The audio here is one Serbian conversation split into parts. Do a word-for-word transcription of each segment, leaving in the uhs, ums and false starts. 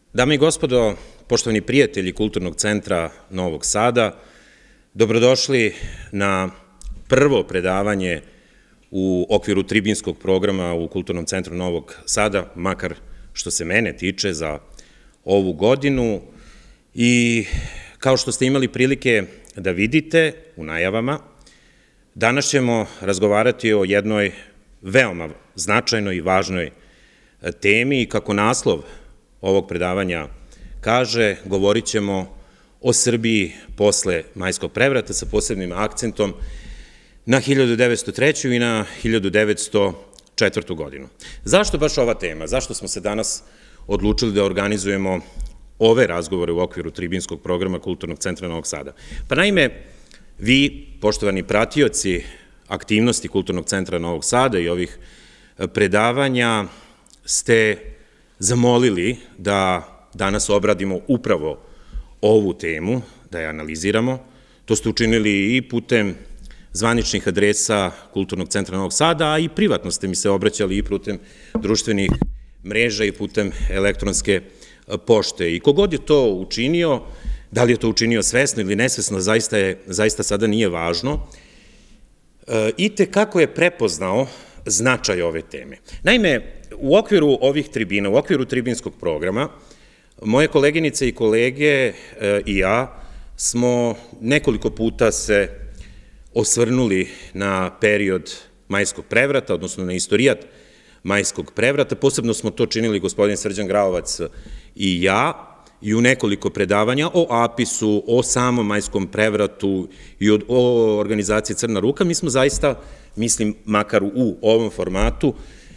Dame i gospodo, poštovani prijatelji Kulturnog centra Novog Sada, dobrodošli na prvo predavanje u okviru tribinskog programa u Kulturnom centru Novog Sada, makar što se mene tiče za ovu godinu. I kao što ste imali prilike da vidite u najavama, danas ćemo razgovarati o jednoj veoma značajnoj i važnoj temi i kako naslov ovog predavanja kaže, govorit ćemo o Srbiji posle Majskog prevrata sa posebnim akcentom na hiljadu devetsto treću. i na hiljadu devetsto četvrtu. godinu. Zašto baš ova tema? Zašto smo se danas odlučili da organizujemo ove razgovore u okviru tribinskog programa Kulturnog centra Novog Sada? Pa naime, vi, poštovani pratioci aktivnosti Kulturnog centra Novog Sada i ovih predavanja, ste zamolili da danas obradimo upravo ovu temu, da je analiziramo. To ste učinili i putem zvaničnih adresa Kulturnog centra Novog Sada, a i privatno ste mi se obraćali i putem društvenih mreža i putem elektronske pošte. I kogod je to učinio, da li je to učinio svesno ili nesvesno, zaista, je, zaista sada nije važno, i te kako je prepoznao značaj ove teme. Naime, u okviru ovih tribina, u okviru tribinskog programa, moje koleginice i kolege i ja smo nekoliko puta se osvrnuli na period Majskog prevrata, odnosno na istorijat Majskog prevrata. Posebno smo to činili gospodin Srđan Graovac i ja, i u nekoliko predavanja o Apisu, o samom Majskom prevratu i o organizaciji Crna ruka. Mi smo zaista, mislim, makar u ovom formatu,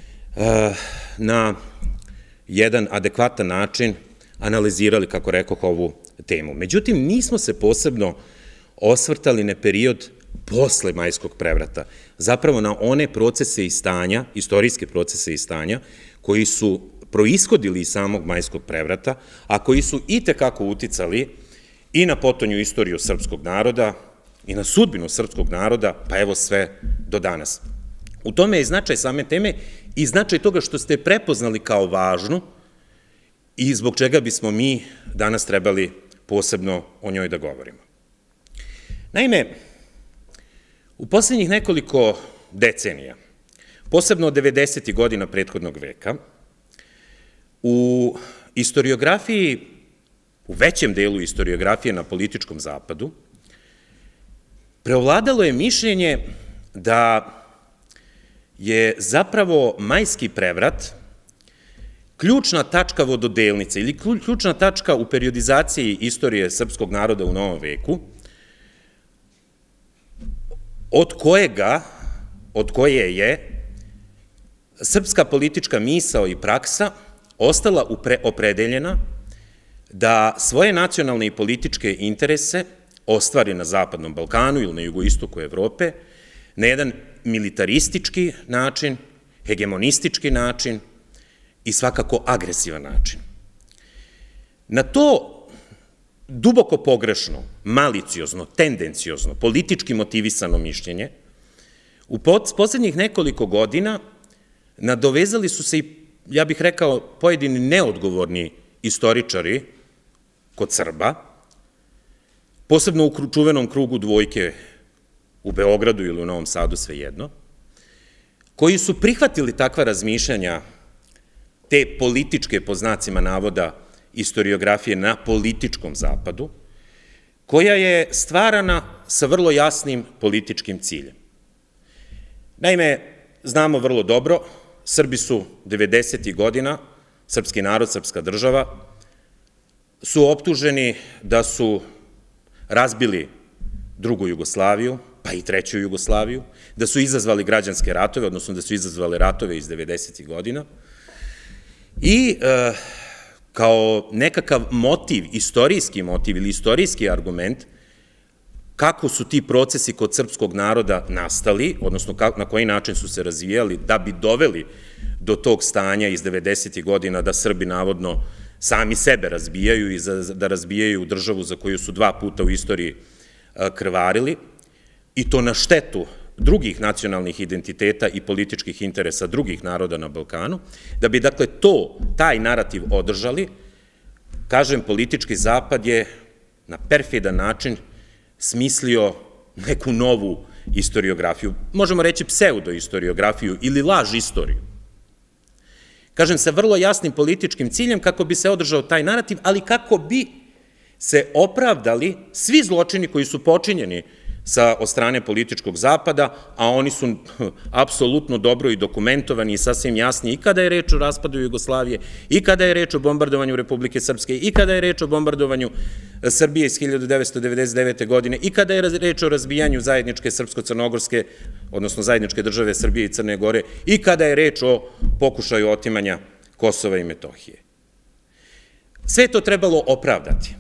na jedan adekvatan način analizirali, kako rekoh, ovu temu. Međutim, nismo se posebno osvrtali na period posle Majskog prevrata, zapravo na one procese i stanja, istorijske procese i stanja, koji su proishodili iz samog Majskog prevrata, a koji su i tekako uticali i na potonju istoriju srpskog naroda i na sudbinu srpskog naroda, pa evo sve do danas. U tome je značaj same teme i značaj toga što ste prepoznali kao važnu i zbog čega bismo mi danas trebali posebno o njoj da govorimo. Naime, u poslednjih nekoliko decenija, posebno od devedesetih godina prethodnog veka, u istoriografiji, u većem delu istoriografije na političkom zapadu, preovladalo je mišljenje da je zapravo Majski prevrat ključna tačka vododelnice ili ključna tačka u periodizaciji istorije srpskog naroda u novom veku, od kojega, od koje je srpska politička misao i praksa ostala opredeljena da svoje nacionalne i političke interese ostvari na Zapadnom Balkanu ili na jugoistoku Evrope na jedan militaristički način, hegemonistički način i svakako agresivan način. Na to duboko pogrešno, maliciozno, tendenciozno, politički motivisano mišljenje u poslednjih nekoliko godina nadovezali su se i, ja bih rekao, pojedini neodgovorni istoričari kod Srba, posebno u čuvenom krugu dvojke u Beogradu ili u Novom Sadu, svejedno, koji su prihvatili takva razmišljanja te političke, po znacima navoda, istoriografije na političkom zapadu, koja je stvarana sa vrlo jasnim političkim ciljem. Naime, znamo vrlo dobro, Srbi su devedesetih godina, srpski narod, srpska država, su optuženi da su razbili drugu Jugoslaviju, pa i treću Jugoslaviju, da su izazvali građanske ratove, odnosno da su izazvali ratove iz devedesetih godina i kao nekakav motiv, istorijski motiv ili istorijski argument kako su ti procesi kod srpskog naroda nastali, odnosno na koji način su se razvijali da bi doveli do tog stanja iz devedesetih godina da Srbi navodno sami sebe razbijaju i da razbijaju državu za koju su dva puta u istoriji krvarili, i to na štetu drugih nacionalnih identiteta i političkih interesa drugih naroda na Balkanu, da bi dakle to, taj narativ održali, kažem, politički zapad je na perfidan način smislio neku novu istoriografiju, možemo reći pseudoistoriografiju ili laž istoriju. Kažem, sa vrlo jasnim političkim ciljem kako bi se održao taj narativ, ali kako bi se opravdali svi zločini koji su počinjeni od strane političkog zapada, a oni su apsolutno dobro i dokumentovani i sasvim jasni i kada je reč o raspadu Jugoslavije, i kada je reč o bombardovanju Republike Srpske, i kada je reč o bombardovanju Srbije iz hiljadu devetsto devedeset devete. godine, i kada je reč o razbijanju zajedničke srpsko-crnogorske, odnosno zajedničke države Srbije i Crne Gore, i kada je reč o pokušaju otimanja Kosova i Metohije. Sve to trebalo opravdati.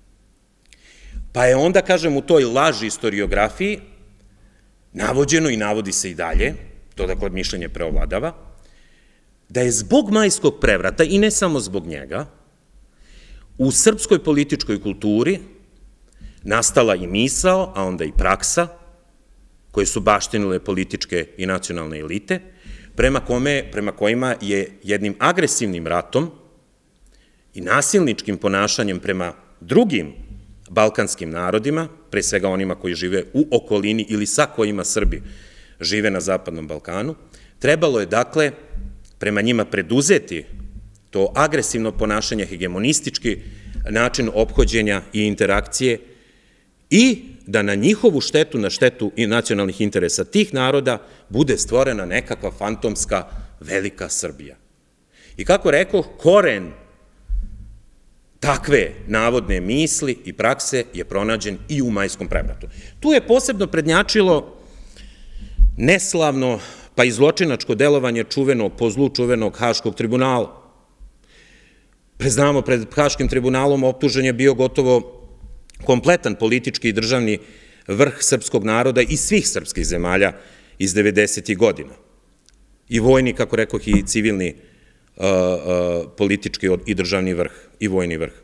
Pa je onda, kažem, u toj laži istoriografiji navođeno i navodi se i dalje, to dakle mišljenje preovladava, da je zbog Majskog prevrata, i ne samo zbog njega, u srpskoj političkoj kulturi nastala i misao, a onda i praksa, koje su baštinile političke i nacionalne elite, prema kojima je jednim agresivnim ratom i nasilničkim ponašanjem prema drugim balkanskim narodima, pre svega onima koji žive u okolini ili sa kojima Srbi žive na Zapadnom Balkanu, trebalo je, dakle, prema njima preduzeti to agresivno ponašanje, hegemonistički način ophođenja i interakcije i da na njihovu štetu, na štetu i nacionalnih interesa tih naroda, bude stvorena nekakva fantomska velika Srbija. I kako rekao, koren takve navodne misli i prakse je pronađen i u Majskom prevratu. Tu je posebno prednjačilo neslavno pa i zločinačko delovanje čuvenog, po zlu čuvenog Haškog tribunala. Znamo, pred Haškim tribunalom optužen je bio gotovo kompletan politički i državni vrh srpskog naroda i svih srpskih zemalja iz devedesetih godina. I vojni, kako rekoh, i civilni politički i državni vrh i vojni vrh.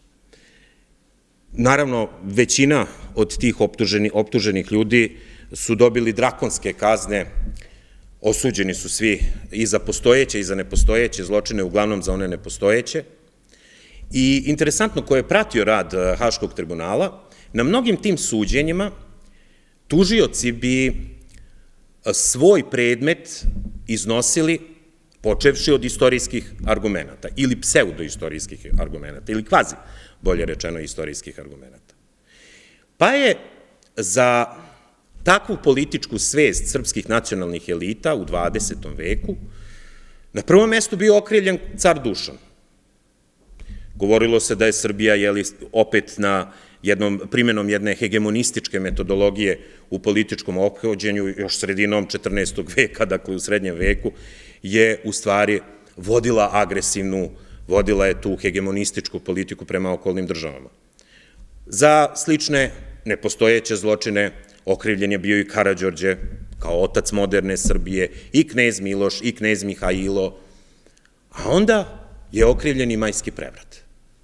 Naravno, većina od tih optuženih ljudi su dobili drakonske kazne, osuđeni su svi i za postojeće i za nepostojeće zločine, uglavnom za one nepostojeće. I interesantno, ko je pratio rad Haškog tribunala, na mnogim tim suđenjima tužioci bi svoj predmet iznosili počevši od istorijskih argumenta ili pseudoistorijskih argumenta ili kvazi, bolje rečeno, istorijskih argumenta. Pa je za takvu političku svest srpskih nacionalnih elita u dvadesetom veku na prvom mestu bio okrivljen car Dušan. Govorilo se da je Srbija, jeli, opet na jednom primenom jedne hegemonističke metodologije u političkom ophođenju još sredinom četrnaestog veka, dakle u srednjem veku, je u stvari vodila agresivnu, vodila je tu hegemonističku politiku prema okolnim državama. Za slične nepostojeće zločine okrivljen je bio i Karađorđe, kao otac moderne Srbije, i knez Miloš, i knez Mihajlo, a onda je okrivljen i Majski prevrat.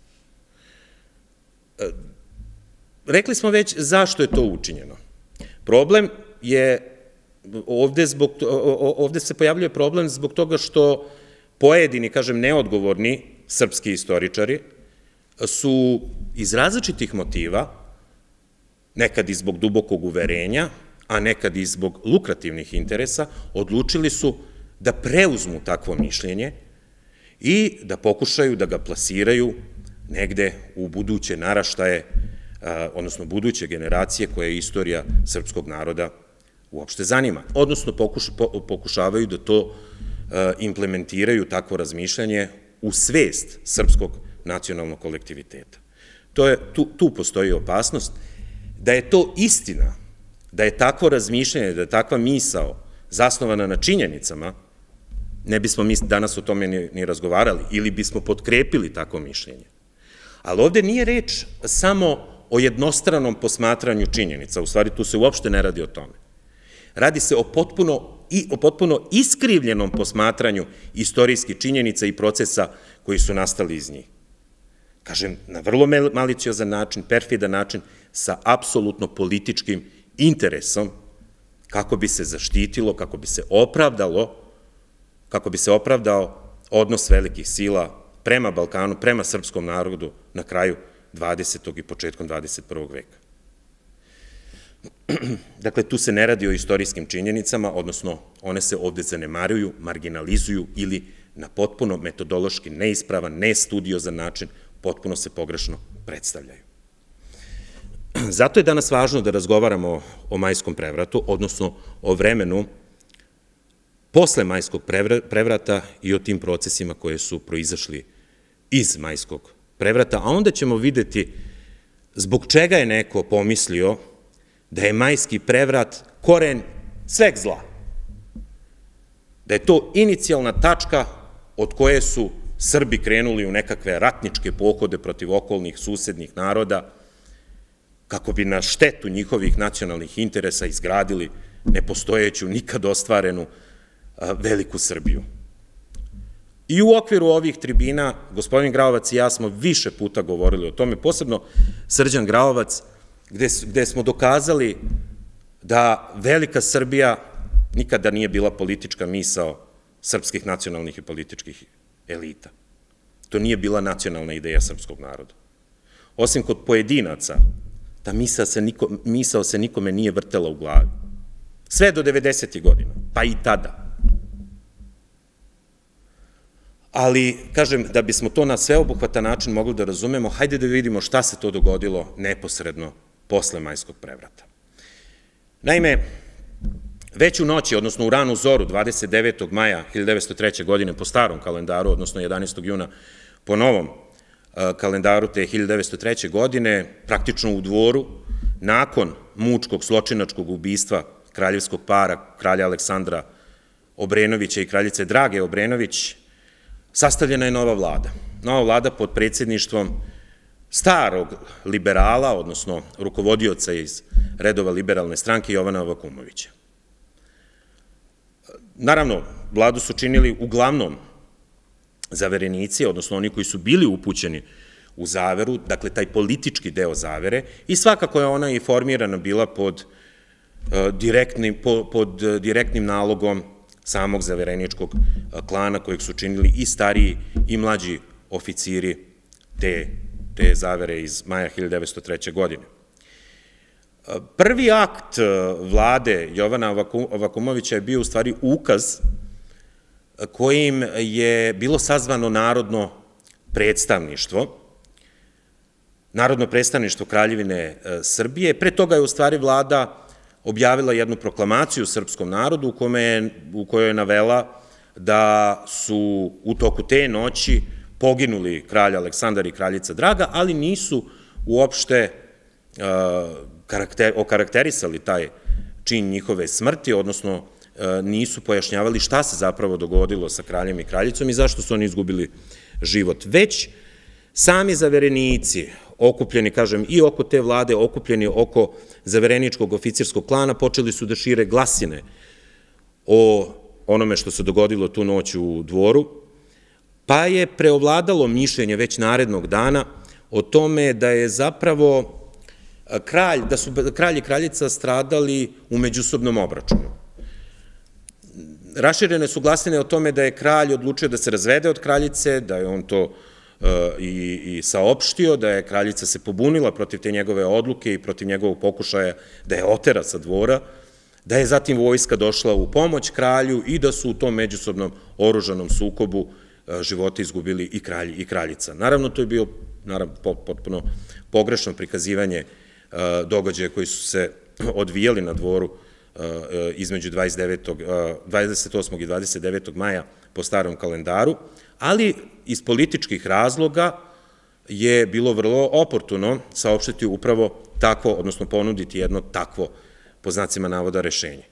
Rekli smo već zašto je to učinjeno. Problem je, ovde se pojavljuje problem zbog toga što pojedini, kažem, neodgovorni srpski istoričari su iz različitih motiva, nekad i zbog dubokog uverenja, a nekad i zbog lukrativnih interesa, odlučili su da preuzmu takvo mišljenje i da pokušaju da ga plasiraju negde u buduće naraštaje, odnosno buduće generacije koje istorija srpskog naroda uopšte zanima. Odnosno pokušavaju da to implementiraju, takvo razmišljanje, u svest srpskog nacionalnog kolektiviteta. Tu postoji opasnost. Da je to istina, da je takvo razmišljanje, da je takva misao zasnovana na činjenicama, ne bismo mi danas o tome ni razgovarali, ili bismo potkrepili takvo mišljenje. Ali ovde nije reč samo o jednostranom posmatranju činjenica, u stvari tu se uopšte ne radi o tome. Radi se o potpuno iskrivljenom posmatranju istorijskih činjenica i procesa koji su nastali iz njih. Kažem, na vrlo maliciozan način, perfidan način, sa apsolutno političkim interesom, kako bi se zaštitilo, kako bi se opravdalo, kako bi se opravdao odnos velikih sila prema Balkanu, prema srpskom narodu na kraju dvadesetog i početkom dvadeset prvog veka. Dakle, tu se ne radi o istorijskim činjenicama, odnosno one se ovde zanemaruju, marginalizuju ili na potpuno metodološki neispravan, nestudiozan način potpuno se pogrešno predstavljaju. Zato je danas važno da razgovaramo o majskom prevratu, odnosno o vremenu posle majskog prevrata i o tim procesima koje su proizašli iz majskog prevrata, a onda ćemo videti zbog čega je neko pomislio da je majski prevrat koren sveg zla, da je to inicijalna tačka od koje su Srbi krenuli u nekakve ratničke pohode protiv okolnih susednih naroda, kako bi na štetu njihovih nacionalnih interesa izgradili nepostojeću, nikad ostvarenu veliku Srbiju. I u okviru ovih tribina, gospodin Graovac i ja smo više puta govorili o tome, posebno Srđan Graovac, gde smo dokazali da velika Srbija nikada nije bila politička misao srpskih nacionalnih i političkih elita. To nije bila nacionalna ideja srpskog naroda. Osim kod pojedinaca, ta misao se nikome nije vrtela u glavi. Sve do devedesetih godina, pa i tada. Ali, kažem, da bismo to na sveobuhvatan način mogli da razumemo, hajde da vidimo šta se to dogodilo neposredno posle majskog prevrata. Naime, već u noći, odnosno u ranu zoru dvadeset devetog maja hiljade devetsto treće. godine po starom kalendaru, odnosno jedanaestog juna po novom kalendaru te hiljade devetsto treće. godine, praktično u Dvoru, nakon mučkog zločinačkog ubistva kraljevskog para, kralja Aleksandra Obrenovića i kraljice Drage Obrenović, sastavljena je nova vlada. Nova vlada pod predsjedništvom starog liberala, odnosno rukovodioca iz redova liberalne stranke Jovana Vakumovića. Naravno, vladu su činili uglavnom zaverenici, odnosno oni koji su bili upućeni u zaveru, dakle taj politički deo zavere, i svakako je ona i formirana bila pod direktnim nalogom samog zavereničkog klana kojeg su činili i stariji i mlađi oficiri te zavere iz maja hiljade devetsto treće. godine. Prvi akt vlade Jovana Vakumovića je bio u stvari ukaz kojim je bilo sazvano narodno predstavništvo, narodno predstavništvo Kraljevine Srbije. Pre toga je u stvari vlada objavila jednu proklamaciju srpskom narodu u kojoj je navela da su u toku te noći poginuli kralj Aleksandar i kraljica Draga, ali nisu uopšte okarakterisali taj čin njihove smrti, odnosno nisu pojašnjavali šta se zapravo dogodilo sa kraljem i kraljicom i zašto su oni izgubili život. Već sami zaverenici, okupljeni, kažem, i oko te vlade, okupljeni oko zavereničkog oficirskog klana, počeli su da šire glasine o onome što se dogodilo tu noć u Dvoru, pa je preovladalo mišljenje već narednog dana o tome da je zapravo kralj, da su kralj i kraljica stradali u međusobnom obračunu. Raširene su glasine o tome da je kralj odlučio da se razvede od kraljice, da je on to i saopštio, da je kraljica se pobunila protiv te njegove odluke i protiv njegovog pokušaja da je otera sa dvora, da je zatim vojska došla u pomoć kralju i da su u tom međusobnom oružanom sukobu živote izgubili i kralj i kraljica. Naravno, to je bio potpuno pogrešno prikazivanje događaja koji su se odvijali na Dvoru između dvadeset osmog i dvadeset devetog maja po starom kalendaru, ali iz političkih razloga je bilo vrlo oportuno saopštiti upravo takvo, odnosno ponuditi jedno takvo, po znacima navoda, rešenje.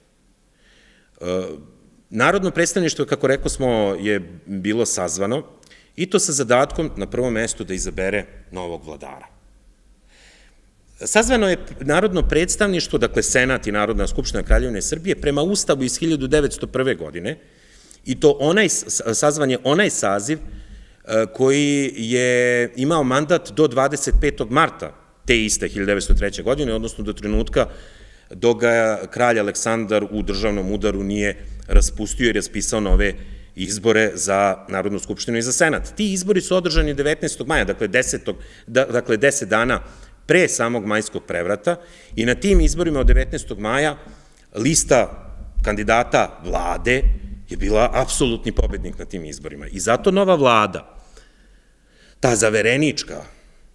Narodno predstavništvo, kako rekao smo, je bilo sazvano i to sa zadatkom na prvom mestu da izabere novog vladara. Sazvano je narodno predstavništvo, dakle Senat i Narodna skupština Kraljevine Srbije, prema Ustavu iz hiljade devetsto prve. godine, i to sazvan je onaj saziv koji je imao mandat do dvadeset petog marta te iste hiljade devetsto treće. godine, odnosno do trenutka dok ga kralj Aleksandar u državnom udaru nije raspustio i raspisao nove izbore za Narodnu skupštinu i za Senat. Ti izbori su održani devetnaestog maja, dakle deset dana pre samog majskog prevrata, i na tim izborima od devetnaestog maja lista kandidata vlade je bila apsolutni pobednik na tim izborima. I zato nova vlada, ta zaverenička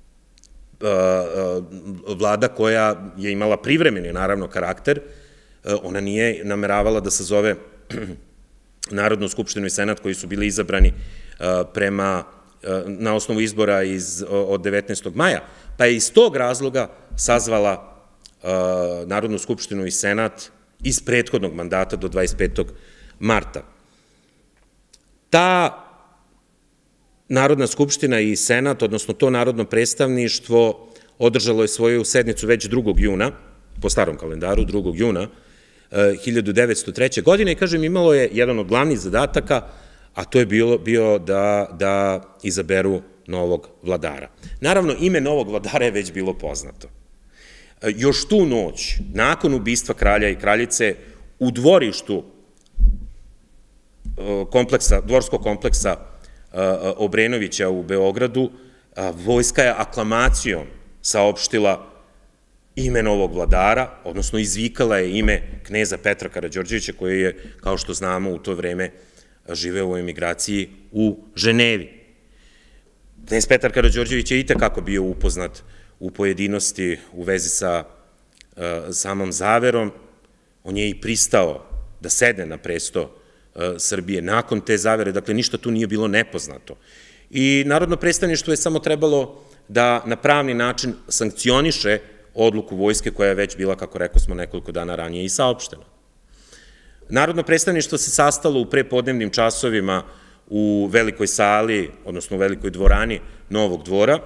vlada koja je imala privremeni, naravno, karakter, ona nije nameravala da sazove Narodnu skupštinu i Senat koji su bili izabrani prema, na osnovu izbora od devetnaestog maja, pa je iz tog razloga sazvala Narodnu skupštinu i Senat iz prethodnog mandata do dvadeset petog marta. Ta Narodna skupština i Senat, odnosno to narodno predstavništvo, održalo je svoju sednicu već drugog juna, po starom kalendaru, drugog juna hiljadu devetsto treće. godine, i kažem, imalo je jedan od glavnih zadataka, a to je bio da izaberu novog vladara. Naravno, ime novog vladara je već bilo poznato. Još tu noć, nakon ubistva kralja i kraljice, u dvorištu dvorskog kompleksa Obrenovića u Beogradu, vojska je aklamacijom saopštila ime novog vladara, odnosno izvikala je ime kneza Petra Karađorđevića, koji je, kao što znamo, u to vreme živeo u emigraciji u Ženevi. Knez Petar Karađorđević je itekako bio upoznat u pojedinosti u vezi sa samom zaverom. On je i pristao da sedne na presto Srbije nakon te zavere, dakle ništa tu nije bilo nepoznato. I Narodno predstavništvo je samo trebalo da na pravni način sankcioniše odluku vojske koja je već bila, kako rekao smo, nekoliko dana ranije i saopštena. Narodno predstavništvo se sastalo u prepodnevnim časovima u velikoj sali, odnosno u velikoj dvorani Novog dvora.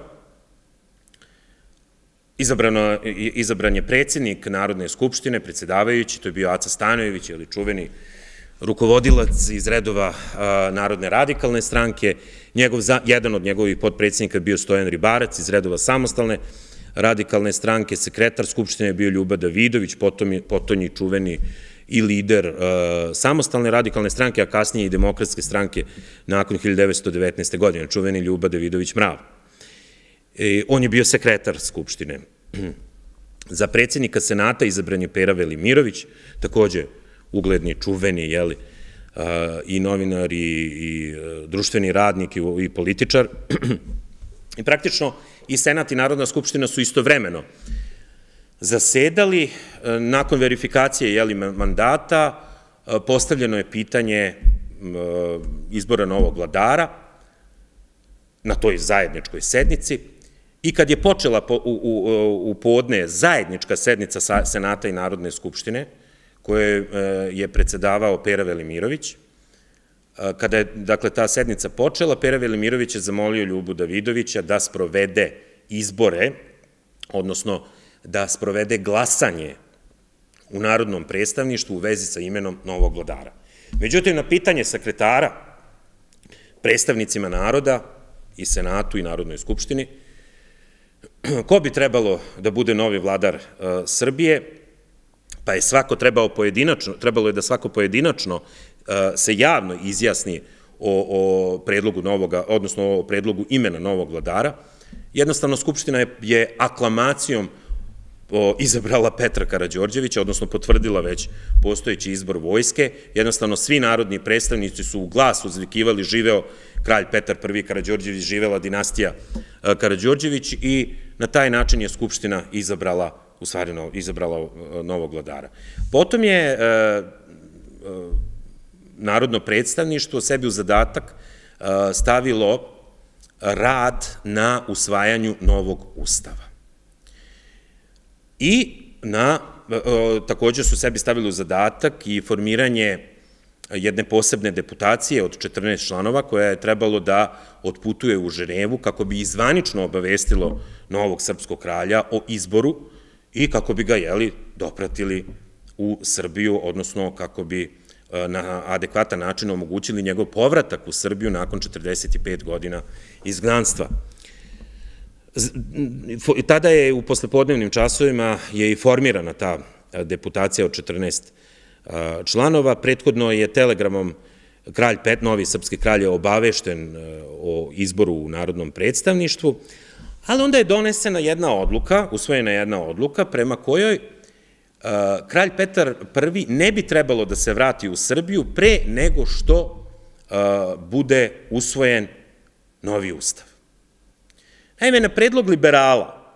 Izabran je predsjednik Narodne skupštine, predsjedavajući, to je bio Aca Stanojević, ili čuveni rukovodilac iz redova Narodne radikalne stranke. Jedan od njegovih potpredsjednika je bio Stojan Ribarac iz redova Samostalne radikalne stranke, sekretar Skupštine je bio Ljuba Davidović, potonji čuveni i lider Samostalne radikalne stranke, a kasnije i Demokratske stranke nakon hiljadu devetsto devetnaeste. godine, čuveni Ljuba Davidović Mrav. On je bio sekretar Skupštine. Za predsjednika Senata izabran je Pera Velimirović, takođe ugledni, čuveni, jeli, i novinar, i društveni radnik, i političar. I praktično i Senat i Narodna skupština su istovremeno zasedali. Nakon verifikacije, jeli, mandata, postavljeno je pitanje izbora novog vladara na toj zajedničkoj sednici, i kad je počela u podne zajednička sednica Senata i Narodne skupštine, koje je predsedavao Pera Velimirović, kada je, dakle, ta sednica počela, Pera Velimirović je zamolio Ljubu Davidovića da sprovede izbore, odnosno da sprovede glasanje u Narodnom predstavništvu u vezi sa imenom novog vladara. Međutim, na pitanje sekretara predstavnicima naroda i Senatu i Narodnoj skupštini, ko bi trebalo da bude novi vladar Srbije, pa je svako trebalo pojedinačno, trebalo je da svako pojedinačno se javno izjasni o predlogu novoga, odnosno o predlogu imena novog vladara. Jednostavno, Skupština je aklamacijom izabrala Petra Karađorđevića, odnosno potvrdila već postojeći izbor vojske. Jednostavno, svi narodni predstavnici su u glas uzvikivali živeo kralj Petar Prvi Karađorđević, živela dinastija Karađorđević, i na taj način je Skupština izabrala, u stvari izabrala novog vladara. Potom je Narodno predstavništvo sebi u zadatak stavilo rad na usvajanju novog ustava. I takođe su sebi stavili u zadatak i formiranje jedne posebne deputacije od četrnaest članova, koja je trebalo da otputuje u Ženevu kako bi zvanično obavestilo novog srpskog kralja o izboru i kako bi ga, jeli, dopratili u Srbiju, odnosno kako bi na adekvatan način omogućili njegov povratak u Srbiju nakon četrdeset pet godina izgnanstva. Tada je u poslepodnevnim časovima je i formirana ta deputacija od četrnaest članova. Prethodno je telegramom kralj, novi srpski kralj je obavešten o izboru u Narodnom predstavništvu, ali onda je donesena jedna odluka, usvojena jedna odluka prema kojoj kralj Petar Prvi ne bi trebalo da se vrati u Srbiju pre nego što bude usvojen novi ustav. Naime, na predlog liberala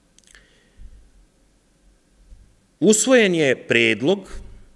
usvojen je predlog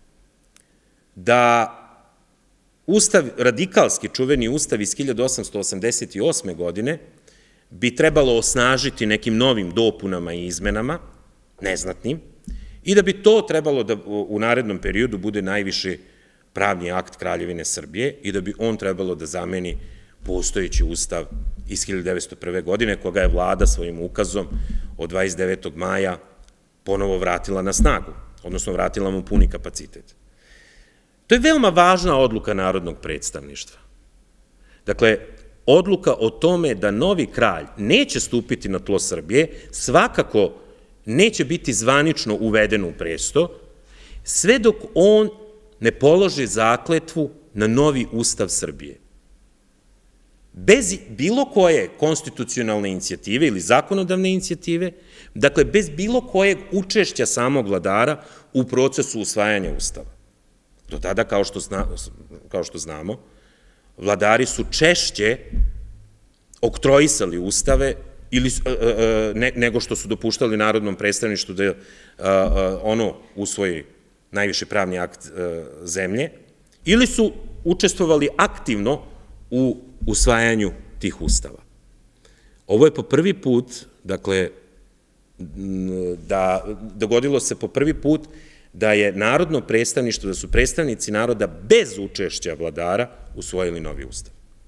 da ustav, radikalski čuveni ustav iz hiljadu osamsto osamdeset osme. godine bi trebalo osnažiti nekim novim dopunama i izmenama, neznatnim, i da bi to trebalo da u narednom periodu bude najviši pravni akt Kraljevine Srbije i da bi on trebalo da zameni postojeći ustav iz hiljadu devetsto prve. godine, koga je vlada svojim ukazom od dvadeset devetog maja ponovo vratila na snagu, odnosno vratila mu puni kapacitet. To je veoma važna odluka Narodnog predstavništva. Dakle, odluka o tome da novi kralj neće stupiti na tlo Srbije, svakako neće biti zvanično uveden u presto, sve dok on ne položi zakletvu na novi ustav Srbije. Bez bilo koje konstitucionalne inicijative ili zakonodavne inicijative, dakle, bez bilo kojeg učešća samog vladara u procesu usvajanja ustava. Do tada, kao što znamo, vladari su češće oktroisali ustave nego što su dopuštali Narodnom predstavništvu da ono usvoji najviši pravni akt zemlje, ili su učestvovali aktivno u usvajanju tih ustava. Ovo je po prvi put, dakle, dogodilo se po prvi put da je Narodno predstavništvo, da su predstavnici naroda bez učešća vladara usvojili novi ustav.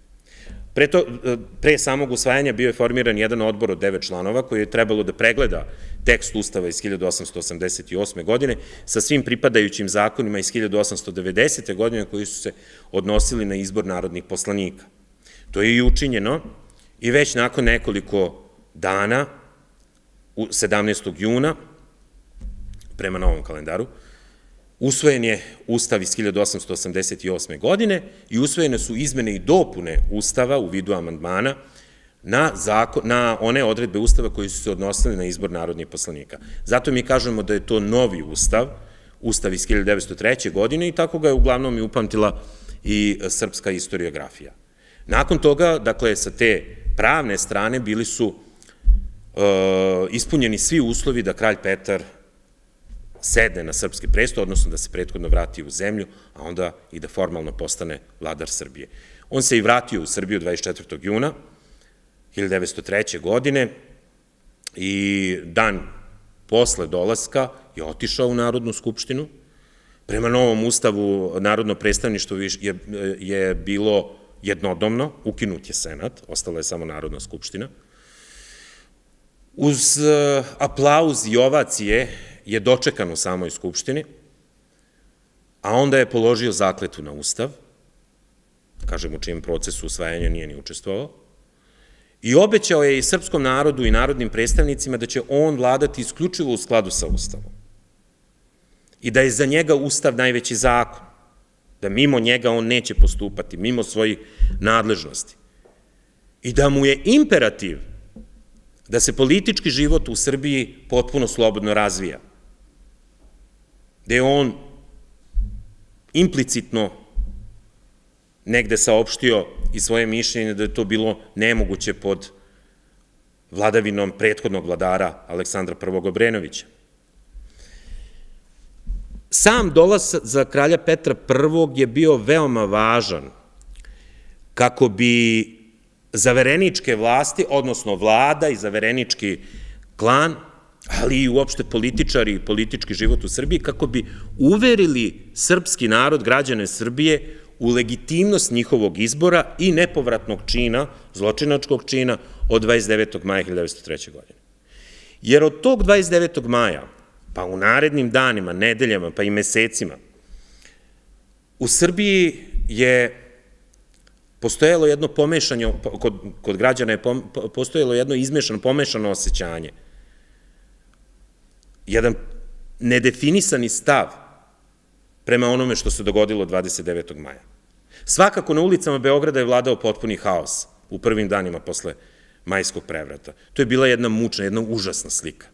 Pre samog usvajanja bio je formiran jedan odbor od devet članova koji je trebalo da pregleda tekst ustava iz hiljadu osamsto osamdeset osme. godine sa svim pripadajućim zakonima iz hiljadu osamsto devedesete. godine koji su se odnosili na izbor narodnih poslanika. To je i učinjeno i već nakon nekoliko dana, sedamnaestog juna, prema novom kalendaru, usvojen je ustav iz hiljadu osamsto osamdeset osme. godine i usvojene su izmene i dopune ustava u vidu amandmana na one odredbe ustava koji su se odnosili na izbor narodnih poslanika. Zato mi kažemo da je to novi ustav, ustav iz hiljadu devetsto treće. godine i tako ga je uglavnom i upamtila i srpska historiografija. Nakon toga, dakle, sa te pravne strane bili su ispunjeni svi uslovi da kralj Petar sedne na srpski presto, odnosno da se prethodno vrati u zemlju, a onda i da formalno postane vladar Srbije. On se i vratio u Srbiju dvadeset četvrtog juna hiljadu devetsto treće. godine i dan posle dolaska je otišao u Narodnu skupštinu. Prema novom ustavu Narodno predstavništvo je bilo jednodomno, ukinut je Senat, ostala je samo Narodna skupština. Uz aplauz i ovacije je dočekan u samoj skupštini, a onda je položio zakletvu na ustav, kažem u čijem procesu usvajanja nije ni učestvovao, i obećao je i srpskom narodu i narodnim predstavnicima da će on vladati isključivo u skladu sa ustavom i da je za njega ustav najveći zakon, da mimo njega on neće postupati, mimo svojih nadležnosti i da mu je imperativ da se politički život u Srbiji potpuno slobodno razvija, da je on implicitno negde saopštio i svoje mišljenje da je to bilo nemoguće pod vladavinom prethodnog vladara Aleksandra Prvog Obrenovića. Sam dolazak za kralja Petra Prvog je bio veoma važan kako bi zavereničke vlasti, odnosno vlada i zaverenički klan, ali i uopšte političari i politički život u Srbiji, kako bi uverili srpski narod, građane Srbije, u legitimnost njihovog izbora i nepovratnog čina, zločinačkog čina od dvadeset devetog maja hiljadu devetsto treće. godine. Jer od tog dvadeset devetog maja, pa u narednim danima, nedeljama, pa i mesecima, u Srbiji je postojalo jedno pomešanje, kod građana je postojalo jedno izmešano, pomešano osjećanje. Jedan nedefinisani stav prema onome što se dogodilo dvadeset devetog maja. Svakako na ulicama Beograda je vladao potpuni haos u prvim danima posle majskog prevrata. To je bila jedna mučna, jedna užasna slika.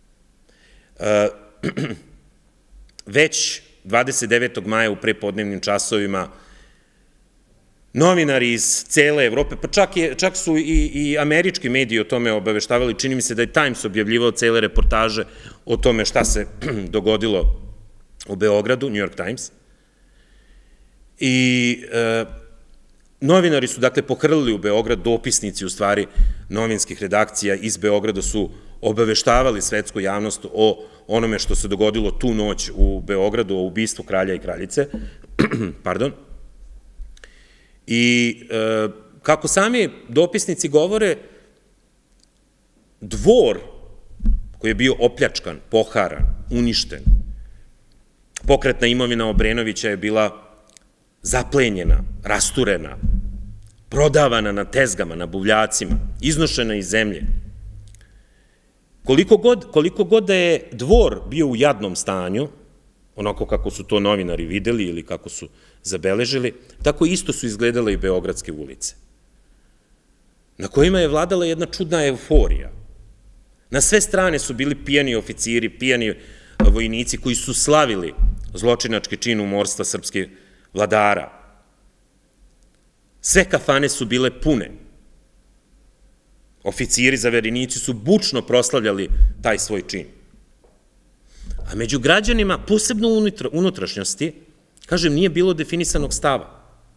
Već dvadeset devetog maja u prepodnevnim časovima novinari iz cele Evrope, pa čak su i američki mediji o tome obaveštavali, čini mi se da je Times objavljivao cele reportaže o tome šta se dogodilo u Beogradu, New York Times, i novinari su, dakle, pohrlili u Beograd, dopisnici, u stvari, novinskih redakcija iz Beograda su obaveštavali svetsku javnost o onome što se dogodilo tu noć u Beogradu, o ubistvu kralja i kraljice, pardon, i kako sami dopisnici govore, dvor koji je bio opljačkan, poharan, uništen, pokretna imovina Obrenovića je bila zaplenjena, rasturena, prodavana na tezgama, na buvljacima, iznošena iz zemlje. Koliko god da je dvor bio u jadnom stanju, onako kako su to novinari videli ili kako su zabeležili, tako isto su izgledale i beogradske ulice, na kojima je vladala jedna čudna euforija. Na sve strane su bili pijani oficiri, pijani vojnici koji su slavili zločinački čin umorstva srpskih vladara. Sve kafane su bile pune. Oficiri, zaverenici su bučno proslavljali taj svoj čin. A među građanima, posebno u unutrašnjosti, kažem, nije bilo definisanog stava.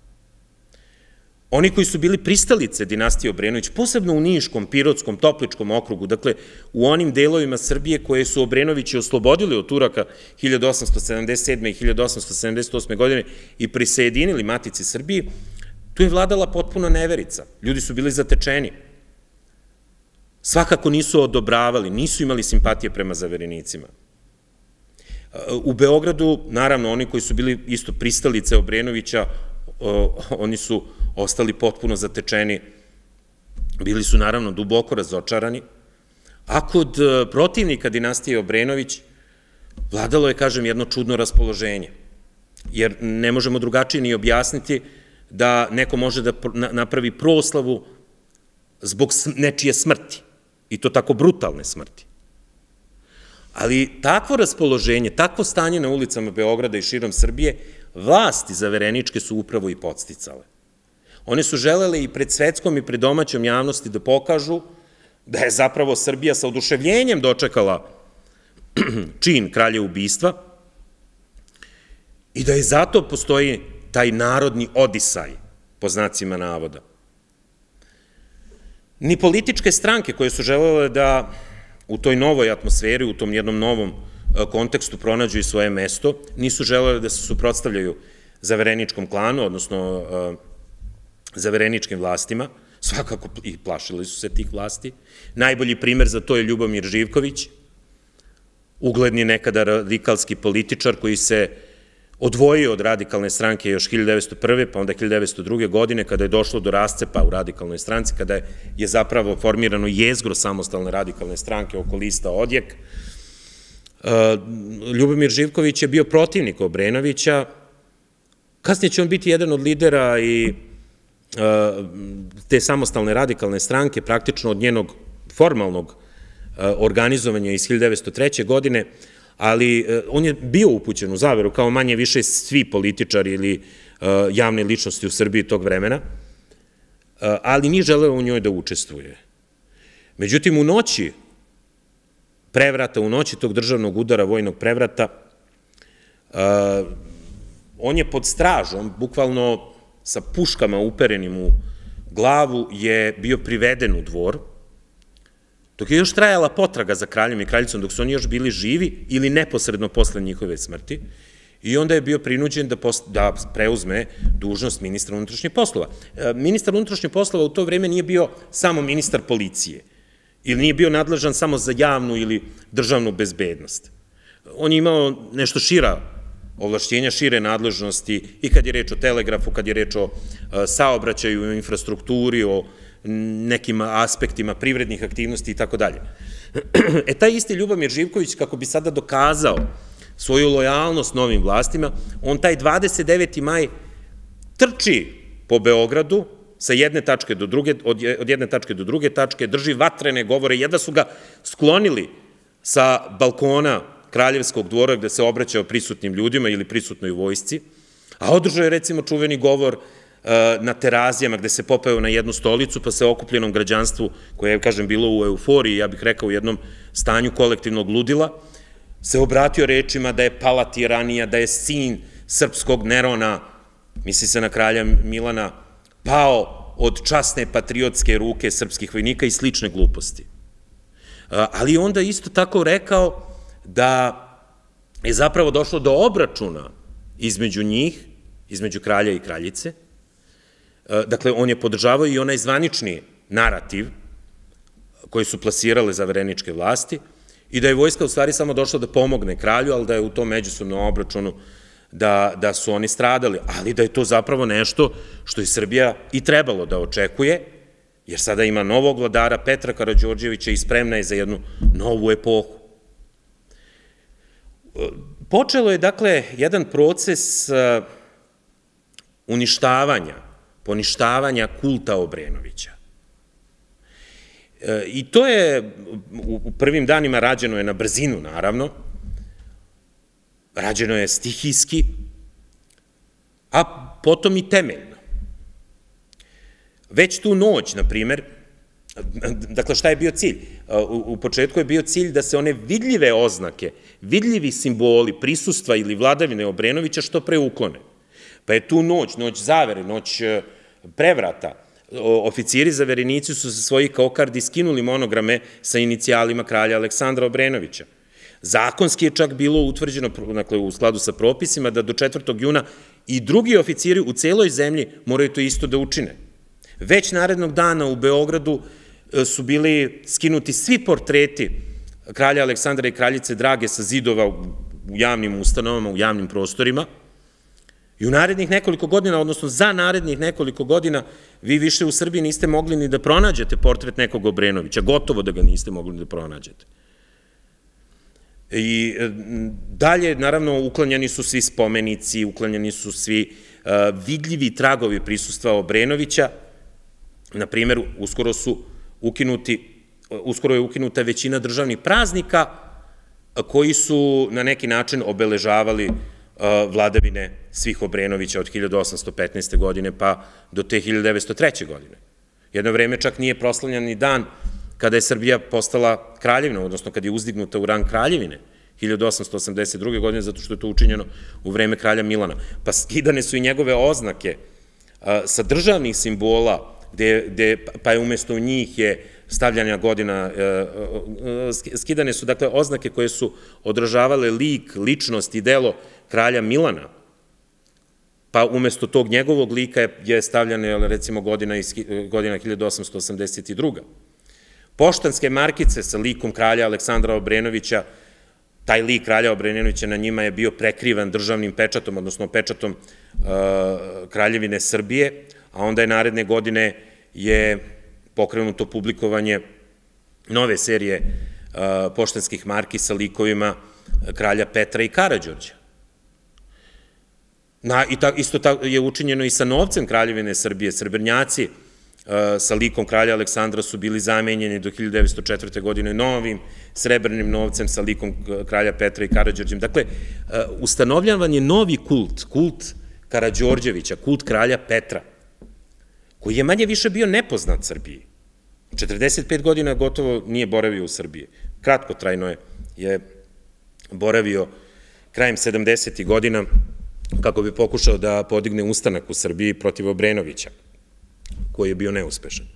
Oni koji su bili pristalice dinastije Obrenović, posebno u Niškom, Pirotskom, Topličkom okrugu, dakle, u onim delovima Srbije koje su Obrenovići oslobodili od Turaka hiljadu osamsto sedamdeset sedme. i hiljadu osamsto sedamdeset osme. godine i prisajedinili Matici Srbiji, tu je vladala potpuna neverica. Ljudi su bili zatečeni. Svakako nisu odobravali, nisu imali simpatije prema zaverenicima. U Beogradu, naravno, oni koji su bili isto pristalice Obrenovića, oni su ostali potpuno zatečeni, bili su naravno duboko razočarani, a kod protivnika dinastije Obrenović vladalo je, kažem, jedno čudno raspoloženje, jer ne možemo drugačije ni objasniti da neko može da napravi proslavu zbog nečije smrti, i to tako brutalne smrti. Ali takvo raspoloženje, takvo stanje na ulicama Beograda i širom Srbije, vlasti zavereničke su upravo i podsticale. One su želele i pred svetskom i pred domaćom javnosti da pokažu da je zapravo Srbija sa oduševljenjem dočekala čin kralja ubistva i da je zato postoji taj narodni odisaj, po znacima navoda. Ni političke stranke koje su želele da u toj novoj atmosferi, u tom jednom novom kontekstu pronađu i svoje mesto, nisu želele da se suprotstavljaju zavereničkom klanu, odnosno zavereničkim vlastima, svakako i plašili su se tih vlasti. Najbolji primer za to je Ljubomir Živković, ugledni nekada radikalski političar koji se odvojio od radikalne stranke još hiljadu devetsto prve. pa onda hiljadu devetsto druge. godine, kada je došlo do rascepa u radikalnoj stranci, kada je zapravo formirano jezgro samostalne radikalne stranke oko lista Odjek. Ljubomir Živković je bio protivnik Obrenovića, kasnije će on biti jedan od lidera i te samostalne radikalne stranke, praktično od njenog formalnog organizovanja iz hiljadu devetsto treće. godine, ali on je bio upućen u zaveru, kao manje više svi političari ili javne ličnosti u Srbiji tog vremena, ali nije želeo u njoj da učestvuje. Međutim, u noći prevrata, u noći tog državnog udara, vojnog prevrata, on je pod stražom, bukvalno sa puškama uperenim u glavu, je bio priveden u dvor, dok je još trajala potraga za kraljem i kraljicom, dok su oni još bili živi ili neposredno posle njihove smrti, i onda je bio prinuđen da preuzme dužnost ministra unutrašnjih poslova. Ministar unutrašnjih poslova u to vreme nije bio samo ministar policije, ili nije bio nadležan samo za javnu ili državnu bezbednost. On je imao nešto šira ovlašćenja, šire nadležnosti, i kad je reč o telegrafu, kad je reč o saobraćaju, o infrastrukturi, o nekim aspektima privrednih aktivnosti i tako dalje. E, taj isti Ljubomir Živković, kako bi sada dokazao svoju lojalnost novim vlastima, on taj dvadeset deveti maj trči po Beogradu sa jedne tačke do druge, od jedne tačke do druge tačke, drži vatrene govore, jedva su ga sklonili sa balkona Kraljevskog dvora gde se obraćao prisutnim ljudima ili prisutnoj vojsci, a održao je recimo čuveni govor na Terazijama gde se popeo na jednu stolicu pa se okupljenom građanstvu, koje je, kažem, bilo u euforiji, ja bih rekao u jednom stanju kolektivnog ludila, se obratio rečima da je pala tiranija, da je sin srpskog Nerona, misli se na kralja Milana, pao od časne patriotske ruke srpskih vojnika i slične gluposti. Ali onda isto tako rekao da je zapravo došlo do obračuna između njih, između kralja i kraljice. Dakle, on je podržavao i onaj zvanični narativ koji su plasirale zavereničke vlasti i da je vojska u stvari samo došla da pomogne kralju, ali da je u tom međusobnom obračunu da su oni stradali, ali da je to zapravo nešto što je Srbija i trebalo da očekuje, jer sada ima novog vladara Petra Karađorđevića i spremna je za jednu novu epohu. Počelo je, dakle, jedan proces uništavanja, poništavanja kulta Obrenovića. I to je u prvim danima rađeno je na brzinu, naravno, rađeno je stihijski, a potom i temeljno. Već tu noć, na primer, dakle, šta je bio cilj? U početku je bio cilj da se one vidljive oznake, vidljivi simboli prisustva ili vladavine Obrenovića što pre uklone. Pa je tu noć, noć zavere, noć prevrata. Oficiri zaverenici su sa svojih kokardi skinuli monograme sa inicijalima kralja Aleksandra Obrenovića. Zakonski je čak bilo utvrđeno, dakle, u skladu sa propisima, da do četvrtog juna i drugi oficiri u celoj zemlji moraju to isto da učine. Već narednog dana u Beogradu su bili skinuti svi portreti kralja Aleksandra i kraljice Drage sa zidova u javnim ustanovama, u javnim prostorima. I u narednih nekoliko godina, odnosno za narednih nekoliko godina, vi više u Srbiji niste mogli ni da pronađete portret nekog Obrenovića, gotovo da ga niste mogli da pronađete. I dalje, naravno, uklanjani su svi spomenici, uklanjani su svi vidljivi tragovi prisustva Obrenovića. Na primer, uskoro su ukinuti, uskoro je ukinuta većina državnih praznika koji su na neki način obeležavali vladavine svih Obrenovića od hiljadu osamsto petnaeste. godine pa do te hiljadu devetsto treće. godine. Jedno vreme čak nije proslavljan ni dan kada je Srbija postala kraljevina, odnosno kada je uzdignuta u rang kraljevine, hiljadu osamsto osamdeset druge. godine, zato što je to učinjeno u vreme kralja Milana. Pa skidane su i njegove oznake sa državnih simbola, pa je umesto njih je stavljanja godina, skidane su, dakle, oznake koje su odražavale lik, ličnost i delo kralja Milana, pa umesto tog njegovog lika je stavljena, recimo, godina hiljadu osamsto osamdeset druga. Poštanske markice sa likom kralja Aleksandra Obrenovića, taj lik kralja Obrenovića na njima je bio prekrivan državnim pečatom, odnosno pečatom Kraljevine Srbije, a onda je naredne godine je pokrenuto publikovanje nove serije poštanskih marki sa likovima kralja Petra i Karađorđa. Isto tako je učinjeno i sa novcem Kraljevine Srbije. Srebrnjaci sa likom kralja Aleksandra su bili zamenjeni do hiljadu devetsto četvrte. godine novim srebrnim novcem sa likom kralja Petra i Karađorđem. Dakle, ustanovljavan je novi kult, kult Karađorđevića, kult kralja Petra, koji je manje više bio nepoznat Srbiji. četrdeset pet godina gotovo nije boravio u Srbiji. Kratkotrajno je boravio krajem sedamdesetih. godina kako bi pokušao da podigne ustanak u Srbiji protiv Obrenovića, koji je bio neuspešan.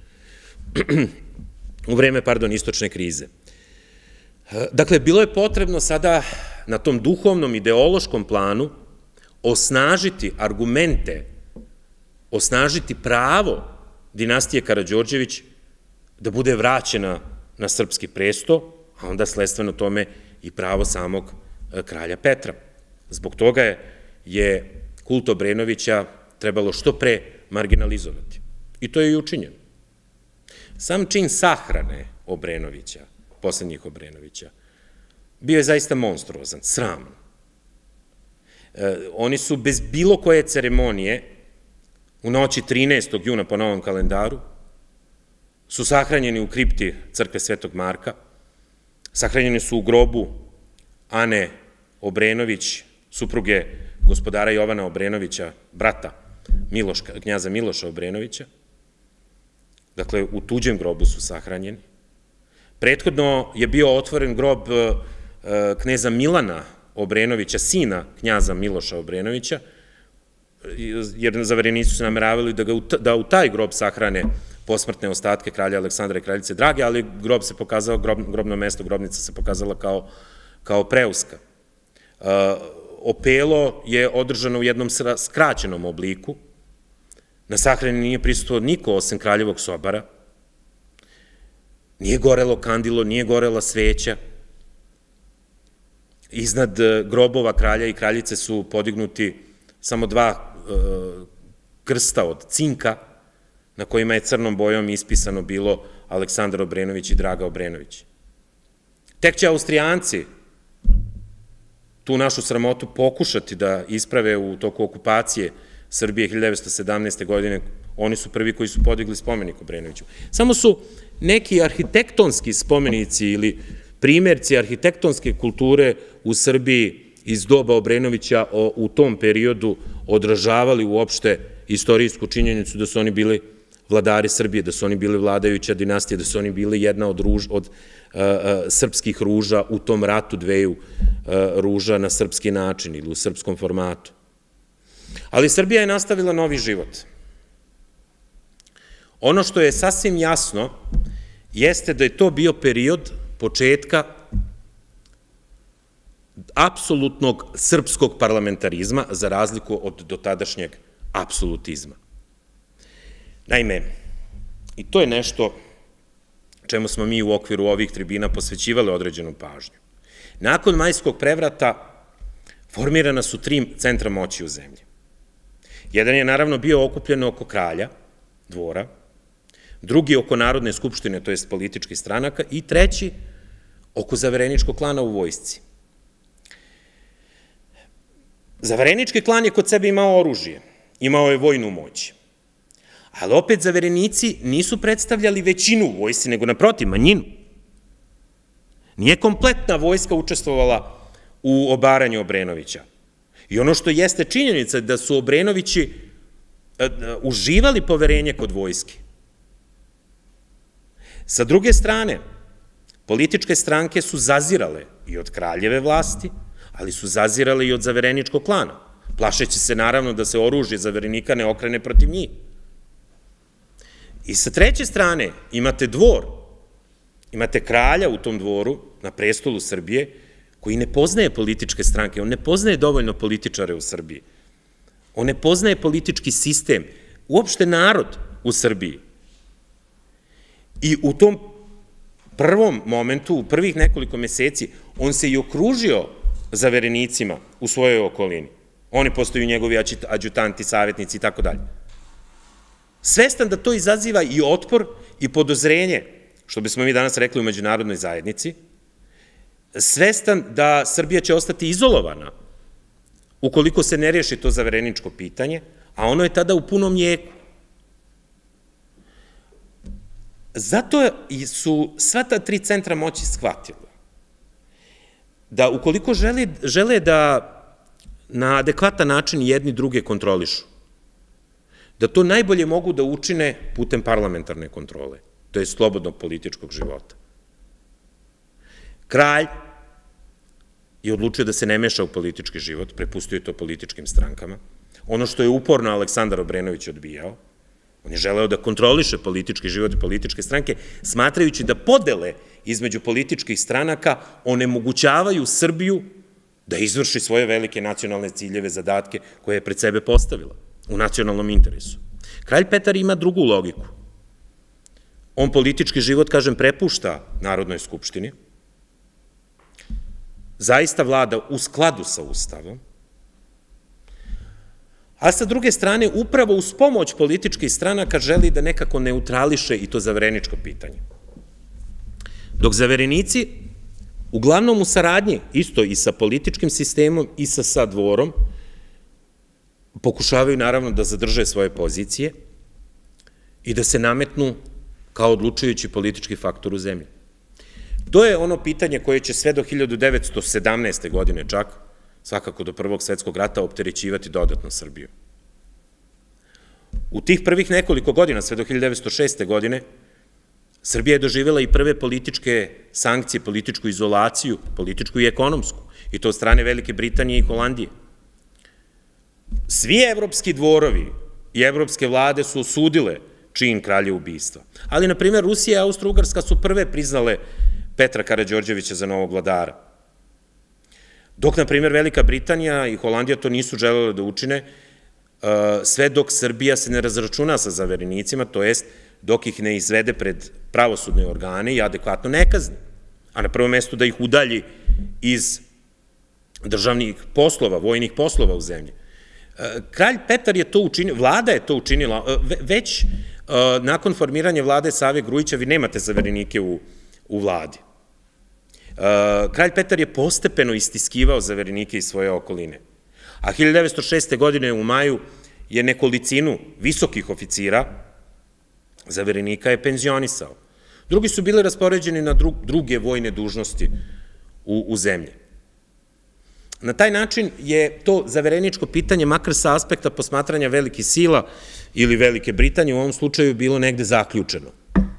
U vreme, pardon, istočne krize. Dakle, bilo je potrebno sada na tom duhovnom, ideološkom planu osnažiti argumente, osnažiti pravo dinastije Karađorđević da bude vraćena na srpski presto, a onda sledstveno tome i pravo samog kralja Petra. Zbog toga je kult Obrenovića trebalo što pre marginalizovati. I to je i učinjeno. Sam čin sahrane Obrenovića, poslednjih Obrenovića, bio je zaista monstruozan, sraman. Oni su bez bilo koje ceremonije u noći trinaestog juna po novom kalendaru, su sahranjeni u kripti crkve Svetog Marka, sahranjeni su u grobu Ane Obrenović, supruge gospodara Jovana Obrenovića, brata knjaza Miloša Obrenovića. Dakle, u tuđem grobu su sahranjeni. Prethodno je bio otvoren grob kneza Milana Obrenovića, sina knjaza Miloša Obrenovića, jer zaverenici su nameravali da u taj grob sahrane posmrtne ostatke kralja Aleksandra i kraljice Drage, ali grob se pokazao, grobno mesto, grobnica se pokazala kao preuska. Opelo je održano u jednom skraćenom obliku. Na sahrani nije prisutovao niko osim kraljevog sobara. Nije gorelo kandilo, nije gorela sveća. Iznad grobova kralja i kraljice su podignuti samo dva krsta od cinka, na kojima je crnom bojom ispisano bilo Aleksandar Obrenović i Draga Obrenović. Tek će Austrijanci tu našu sramotu pokušati da isprave u toku okupacije Srbije hiljadu devetsto sedamnaeste. godine. Oni su prvi koji su podigli spomenik Obrenoviću. Samo su neki arhitektonski spomenici ili primerci arhitektonske kulture u Srbiji iz doba Obrenovića u tom periodu odražavali uopšte istorijsku činjenicu da su oni bili vladari Srbije, da su oni bili vladajuća dinastija, da su oni bili jedna od srpskih ruža u tom ratu dveju ruža na srpski način ili u srpskom formatu. Ali Srbija je nastavila novi život. Ono što je sasvim jasno jeste da je to bio period početka apsolutnog srpskog parlamentarizma za razliku od dotadašnjeg apsolutizma. Naime, i to je nešto čemu smo mi u okviru ovih tribina posvećivali određenu pažnju. Nakon majskog prevrata formirana su tri centra moći u zemlji. Jedan je naravno bio okupljen oko kralja, dvora, drugi oko Narodne skupštine, to jest političkih stranaka, i treći oko zavereničkog klana u vojsci. Zaverenički klan je kod sebe imao oružje, imao je vojnu moć, ali opet zaverenici nisu predstavljali većinu u vojsci, nego naprotiv, manjinu. Nije kompletna vojska učestvovala u obaranju Obrenovića. I ono što jeste činjenica da su Obrenovići uživali poverenje kod vojske. Sa druge strane, političke stranke su zazirale i od kraljeve vlasti, ali su zazirale i od zavereničkog klana, plašeći se naravno da se oružje zaverenika ne okrene protiv njih. I sa treće strane imate dvor, imate kralja u tom dvoru, na prestolu Srbije, koji ne poznaje političke stranke, on ne poznaje dovoljno političare u Srbiji, on ne poznaje politički sistem, uopšte narod u Srbiji. I u tom prvom momentu, u prvih nekoliko meseci, on se i okružio zaverenicima u svojoj okolini. Oni postaju njegovi adjutanti, savjetnici i tako dalje. Svestan da to izaziva i otpor i podozrenje, što bismo mi danas rekli u međunarodnoj zajednici, svestan da Srbija će ostati izolovana ukoliko se ne riješi to zavereničko pitanje, a ono je tada u punom jeku. Zato su sva ta tri centra moći shvatila da ukoliko žele da na adekvatan način jedni druge kontrolišu, da to najbolje mogu da učine putem parlamentarne kontrole, to je slobodnog političkog života. Kralj je odlučio da se ne meša u politički život, prepustio je to političkim strankama. Ono što je uporno Aleksandar Obrenović odbijao, on je želeo da kontroliše politički život i političke stranke, smatrajući da podele između političkih stranaka onemogućavaju Srbiju da izvrši svoje velike nacionalne ciljeve, zadatke koje je pred sebe postavila u nacionalnom interesu. Kralj Petar ima drugu logiku. On politički život, kažem, prepušta Narodnoj skupštini, zaista vlada u skladu sa Ustavom, a sa druge strane, upravo uz pomoć političkih stranaka želi da nekako neutrališe i to zavereničko pitanje. Dok zaverenici, uglavnom u saradnji, isto i sa političkim sistemom i sa dvorom, pokušavaju naravno da zadrže svoje pozicije i da se nametnu kao odlučujući politički faktor u zemlji. To je ono pitanje koje će sve do hiljadu devetsto sedamnaeste. godine čak, svakako do Prvog svetskog rata, opterećivati dodatno Srbiju. U tih prvih nekoliko godina, sve do hiljadu devetsto šeste. godine, Srbija je doživjela i prve političke sankcije, političku izolaciju, političku i ekonomsku, i to od strane Velike Britanije i Holandije. Svi evropski dvorovi i evropske vlade su osudile čin kralja ubistva. Ali, na primjer, Rusija i Austro-Ugarska su prve priznale Petra Karađorđevića za novog vladara. Dok, na primjer, Velika Britanija i Holandija to nisu želele da učine, sve dok Srbija se ne razračuna sa zaverenicima, to jest dok ih ne izvede pred pravosudne organe i adekvatno ne kazni, a na prvom mestu da ih udalji iz državnih poslova, vojnih poslova u zemlji. Kralj Petar je to učinio, vlada je to učinila, već nakon formiranja vlade Save Grujića vi nemate zaverenike u vladi. Kralj Petar je postepeno istiskivao zaverenike iz svoje okoline, a hiljadu devetsto šeste. godine u maju je nekolicinu visokih oficira zaverenika je penzionisao. Drugi su bili raspoređeni na druge vojne dužnosti u zemlji. Na taj način je to zavereničko pitanje, makar sa aspekta posmatranja velikih sila ili Velike Britanije, u ovom slučaju bilo negde zaključeno.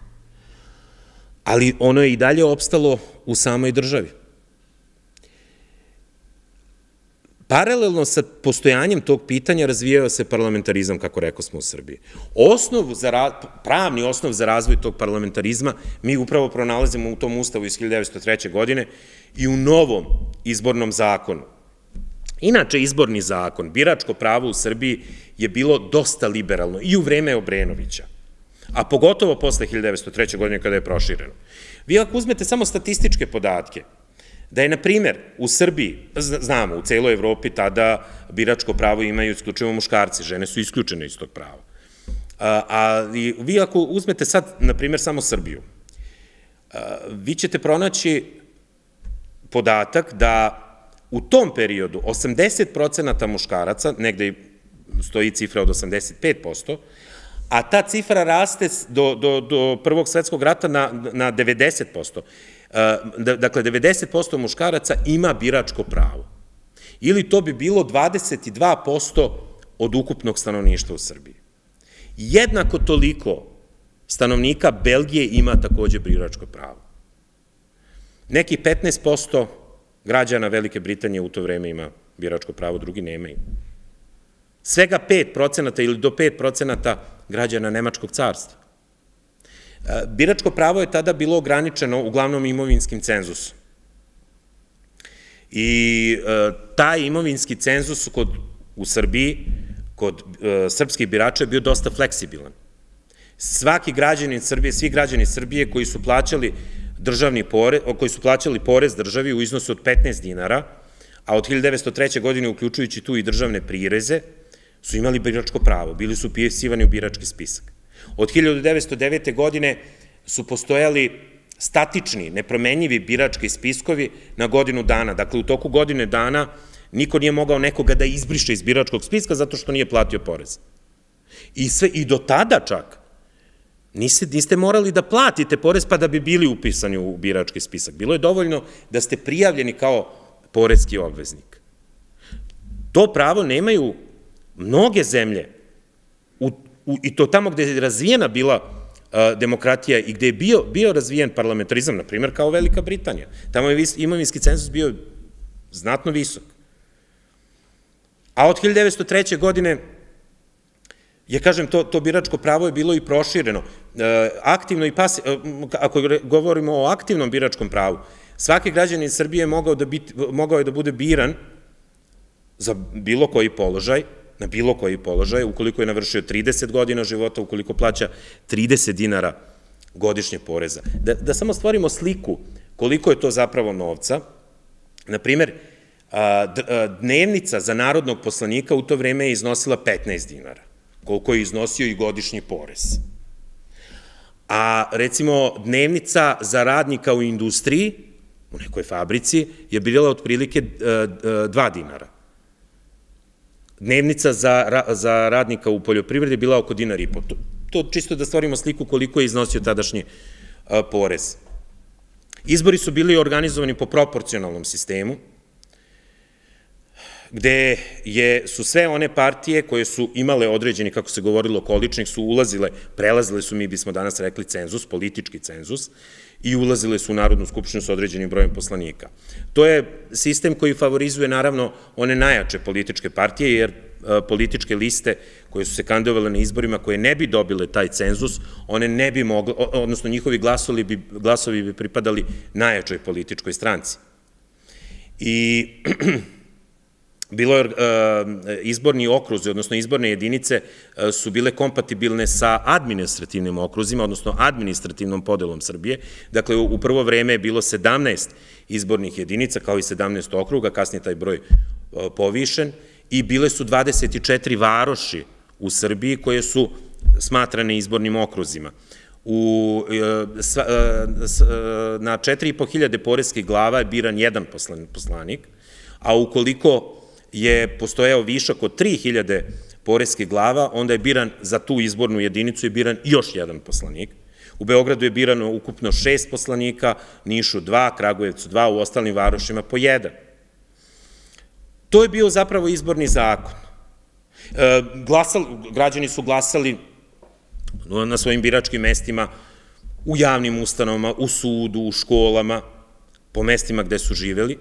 Ali ono je i dalje opstalo u samoj državi. Paralelno sa postojanjem tog pitanja razvijao se parlamentarizam, kako rekao smo u Srbiji. Pravni osnov za razvoj tog parlamentarizma mi upravo pronalazimo u tom ustavu iz hiljadu devetsto treće. godine i u novom izbornom zakonu. Inače, izborni zakon, biračko pravo u Srbiji je bilo dosta liberalno i u vreme Obrenovića, a pogotovo posle hiljadu devetsto treće. godine kada je prošireno. Vi ako uzmete samo statističke podatke, da je, na primer, u Srbiji, znamo, u celoj Evropi tada biračko pravo imaju isključivo muškarci, žene su isključene iz tog prava. Ali vi ako uzmete sad, na primer, samo Srbiju, vi ćete pronaći podatak da u tom periodu osamdeset procenata muškaraca, negde stoji cifra od osamdeset pet posto, a ta cifra raste do Prvog svetskog rata na devedeset posto. Dakle, devedeset posto muškaraca ima biračko pravo. Ili to bi bilo dvadeset dva posto od ukupnog stanovništva u Srbiji. Jednako toliko stanovnika Belgije ima takođe biračko pravo. Neki petnaest posto građana Velike Britanije u to vreme ima biračko pravo, drugi nemaju. Svega pet procenata ili do pet procenata građana Nemačkog carstva. Biračko pravo je tada bilo ograničeno uglavnom imovinskim cenzusom. I taj imovinski cenzus u Srbiji, kod srpskih birača je bio dosta fleksibilan. Svaki građanin Srbije, svi građani Srbije koji su plaćali državni porez, koji su plaćali porez državi u iznosu od petnaest dinara, a od hiljadu devetsto treće. godine, uključujući tu i državne prireze, su imali biračko pravo, bili su upisivani u birački spisak. Od hiljadu devetsto devete. godine su postojali statični, nepromenjivi birački spiskovi na godinu dana. Dakle, u toku godine dana niko nije mogao nekoga da izbriše iz biračkog spiska zato što nije platio porez. I do tada čak niste morali da platite porez pa da bi bili upisani u birački spisak. Bilo je dovoljno da ste prijavljeni kao porezki obveznik. To pravo nemaju mnoge zemlje, i to tamo gde je razvijena bila demokratija i gde je bio razvijen parlamentarizam, na primjer kao Velika Britanija. Tamo je imovinski cenzus bio znatno visok. A od hiljadu devetsto treće. godine, ja kažem, to biračko pravo je bilo i prošireno. Aktivno i pasivno, ako govorimo o aktivnom biračkom pravu, svaki građanin Srbije mogao je da bude biran za bilo koji položaj, na bilo koji položaj, ukoliko je navršio trideset godina života, ukoliko plaća trideset dinara godišnje poreza. Da samo stvorimo sliku koliko je to zapravo novca, na primer, dnevnica za narodnog poslanika u to vreme je iznosila petnaest dinara, koliko je iznosio i godišnji porez. A, recimo, dnevnica za radnika u industriji, u nekoj fabrici, je bila otprilike dva dinara. dnevnica za radnika u poljoprivredi bila oko dinar i po. To čisto da stvorimo sliku koliko je iznosio tadašnji porez. Izbori su bili organizovani po proporcionalnom sistemu, gde su sve one partije koje su imale određeni, kako se govorilo, količnik, su ulazile, prelazile su, mi bismo danas rekli, cenzus, politički cenzus, i ulazile su u Narodnu skupštinu sa određenim brojem poslanika. To je sistem koji favorizuje, naravno, one najjače političke partije, jer političke liste koje su se kandidovale na izborima, koje ne bi dobile taj cenzus, one ne bi mogle, odnosno njihovi glasovi bi pripadali najjačoj političkoj stranci. I bilo je, izborni okruzi, odnosno izborne jedinice su bile kompatibilne sa administrativnim okruzima, odnosno administrativnom podelom Srbije. Dakle, u prvo vreme je bilo sedamnaest izbornih jedinica, kao i sedamnaest okruga, kasnije taj broj povišen, i bile su dvadeset četiri varoši u Srbiji koje su smatrane izbornim okruzima. Na četiri i po hiljade poreskih glava je biran jedan poslanik, a ukoliko je postojao višak od tri hiljade poreskih glava, onda je biran za tu izbornu jedinicu je biran još jedan poslanik. U Beogradu je birano ukupno šest poslanika, Nišu dva, Kragujevcu dva, u ostalim varošima po jedan. To je bio zapravo izborni zakon. Građani su glasali na svojim biračkim mestima, u javnim ustanovama, u sudu, u školama, po mestima gde su živeli.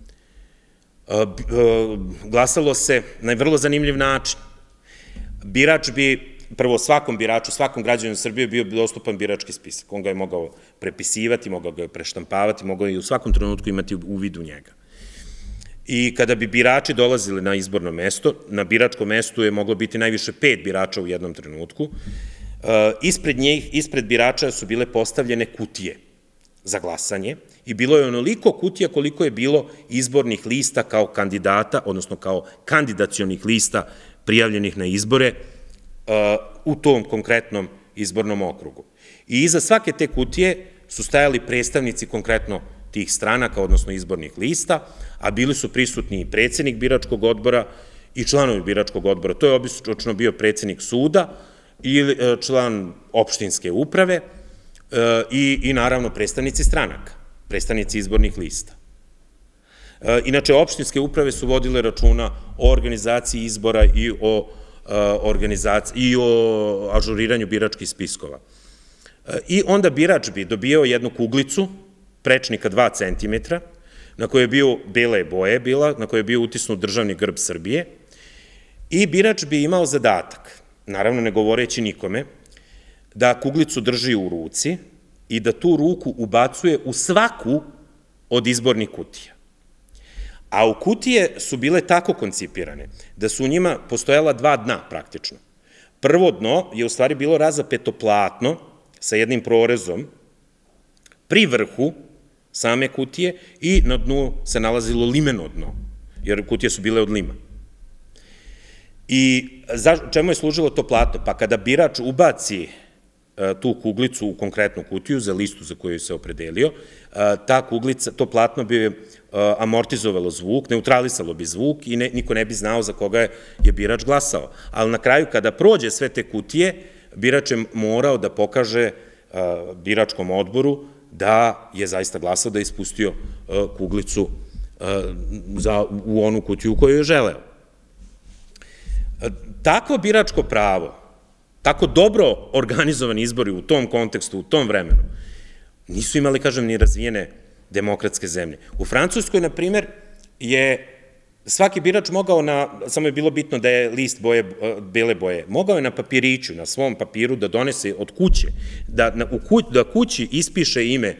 Glasalo se na vrlo zanimljiv način. Birač bi, prvo svakom biraču, svakom građaninu Srbije bio dostupan birački spisak. On ga je mogao prepisivati, mogao ga je preštampavati, mogao je u svakom trenutku imati uvid u njega. I kada bi birači dolazili na izborno mesto, na biračkom mestu je moglo biti najviše pet birača u jednom trenutku, ispred njih, ispred birača su bile postavljene kutije za glasanje i bilo je onoliko kutija koliko je bilo izbornih lista kao kandidata, odnosno kao kandidacionih lista prijavljenih na izbore u tom konkretnom izbornom okrugu. I iza svake te kutije su stajali predstavnici konkretno tih stranaka, odnosno izbornih lista, a bili su prisutni i predsednik biračkog odbora i članovi biračkog odbora. To je obično bio predsednik suda ili član opštinske uprave i naravno predstavnici stranaka, predstavnici izbornih lista. Inače, opštinske uprave su vodile računa o organizaciji izbora i o i o ažuriranju biračkih spiskova. I onda birač bi dobijao jednu kuglicu, prečnika dva centimetra, na kojoj je bio bele boje, na kojoj je bio utisnut državni grb Srbije, i birač bi imao zadatak, naravno ne govoreći nikome, da kuglicu drži u ruci i da tu ruku ubacuje u svaku od izbornih kutija. A u kutije su bile tako koncipirane da su u njima postojala dva dna praktično. Prvo dno je u stvari bilo razapeto platno sa jednim prorezom pri vrhu same kutije i na dnu se nalazilo limeno dno, jer kutije su bile od lima. I čemu je služilo to platno? Pa kada birač ubaci tu kuglicu u konkretnu kutiju za listu za koju se opredelio, ta kuglica, to platno bi amortizovalo zvuk, neutralisalo bi zvuk i niko ne bi znao za koga je birač glasao. Ali na kraju, kada prođe sve te kutije, birač je morao da pokaže biračkom odboru da je zaista glasao, da je ispustio kuglicu u onu kutiju u koju je želeo. Takvo biračko pravo, tako dobro organizovani izbori u tom kontekstu, u tom vremenu, nisu imali, kažem, ni razvijene demokratske zemlje. U Francuskoj, na primer, je svaki birač mogao na, samo je bilo bitno da je list bele boje, mogao je na papiriću, na svom papiru da donese od kuće, da kući ispiše ime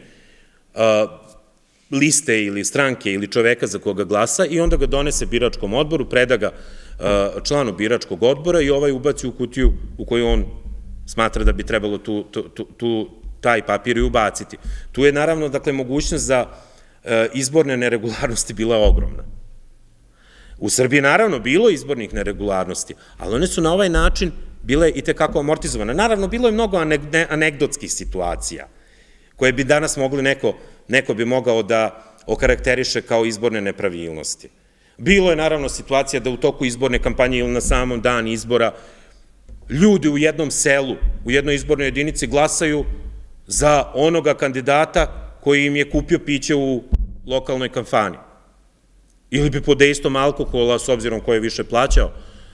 liste ili stranke ili čoveka za koga glasa i onda ga donese biračkom odboru, preda ga članu biračkog odbora i ovaj ubaci u kutiju u koju on smatra da bi trebalo taj papir i ubaciti. Tu je naravno, dakle, mogućnost za izborne neregularnosti bila ogromna. U Srbiji naravno bilo izbornih neregularnosti, ali one su na ovaj način bile i tekako amortizovane. Naravno, bilo je mnogo anegdotskih situacija koje bi danas mogli neko, neko bi mogao da okarakteriše kao izborne nepravilnosti. Bilo je naravno situacija da u toku izborne kampanje ili na samom dan izbora ljudi u jednom selu, u jednoj izbornoj jedinici glasaju za onoga kandidata koji im je kupio piće u lokalnoj kafani. Ili bi pod dejstvom alkohola, s obzirom ko je više plaćao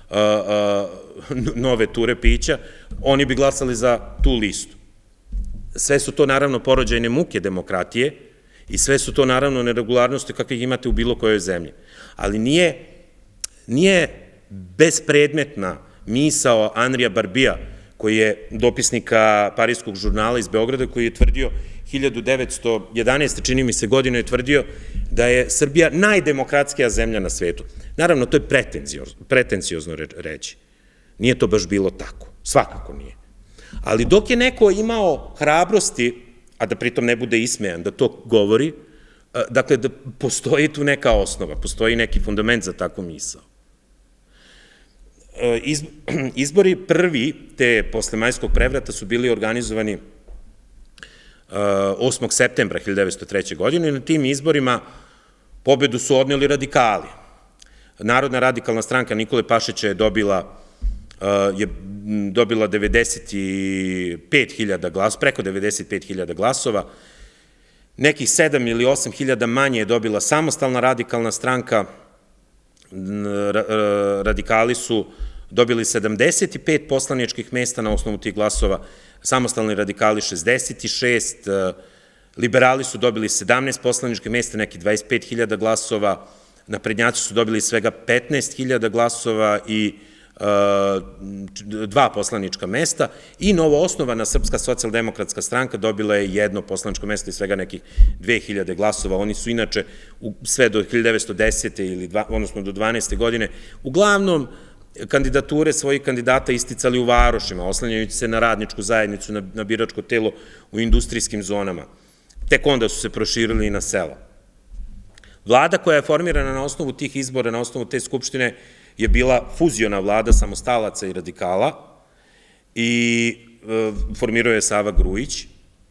nove ture pića, oni bi glasali za tu listu. Sve su to naravno porođajne muke demokratije i sve su to naravno neregularnosti kakvih imate u bilo kojoj zemlji. Ali nije, nije bespredmetna misao Anrija Barbija, koji je dopisnika Parijskog žurnala iz Beograda, koji je tvrdio hiljadu devetsto jedanaeste. čini mi se godine, je tvrdio da je Srbija najdemokratskija zemlja na svetu. Naravno, to je pretenciozno reći. Nije to baš bilo tako. Svakako nije. Ali dok je neko imao hrabrosti, a da pritom ne bude ismejan, da to govori, dakle, da postoji tu neka osnova, postoji neki fundament za takvu misao. Izbori prvi, te posle majskog prevrata, su bili organizovani osmog septembra hiljadu devetsto treće. godine i na tim izborima pobedu su odneli radikali. Narodna radikalna stranka Nikole Pašića je dobila je dobila devedeset pet hiljada glasova, preko devedeset pet hiljada glasova, nekih sedam ili osam hiljada manje je dobila Samostalna radikalna stranka, radikali su dobili sedamdeset pet poslaničkih mesta na osnovu tih glasova, samostalni radikali šezdeset šest, liberali su dobili sedamnaest poslaničkih mesta, nekih dvadeset pet hiljada glasova, naprednjaci su dobili svega petnaest hiljada glasova i dva poslanička mesta i novoosnovana Srpska socijaldemokratska stranka dobila je jedno poslaničko mesto i svega nekih dve hiljade glasova. Oni su inače sve do hiljadu devetsto desete. ili odnosno do dvanaeste. godine uglavnom kandidature svojih kandidata isticali u varošima, oslanjajući se na radničku zajednicu, na biračko telo u industrijskim zonama. Tek onda su se proširili i na sela. Vlada koja je formirana na osnovu tih izbora, na osnovu te skupštine, je bila fuziona vlada samostalaca i radikala i formirao je Sava Grujić.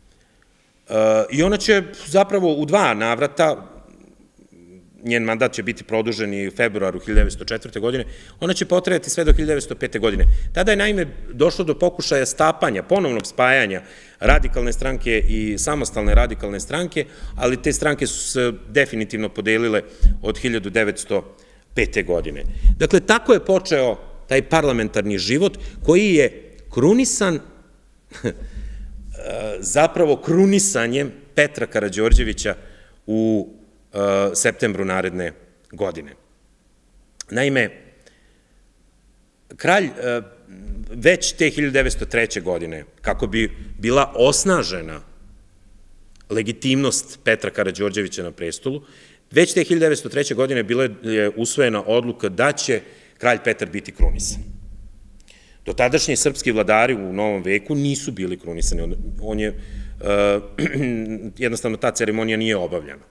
I ona će zapravo u dva navrata, njen mandat će biti produžen i u februaru hiljadu devetsto četvrte. godine, ona će potrajati sve do hiljadu devetsto pete. godine. Tada je naime došlo do pokušaja stapanja, ponovnog spajanja radikalne stranke i samostalne radikalne stranke, ali te stranke su se definitivno podelile od hiljadu devetsto pete. godine. Dakle, tako je počeo taj parlamentarni život koji je krunisan zapravo krunisanjem Petra Karađorđevića u septembru naredne godine. Naime, kralj već te hiljadu devetsto treće. godine, kako bi bila osnažena legitimnost Petra Karađorđevića na prestolu, već te hiljadu devetsto treće. godine bila je usvojena odluka da će kralj Petar biti krunisan. Dotadašnji srpski vladari u novom veku nisu bili krunisani. On je, jednostavno ta ceremonija nije obavljena.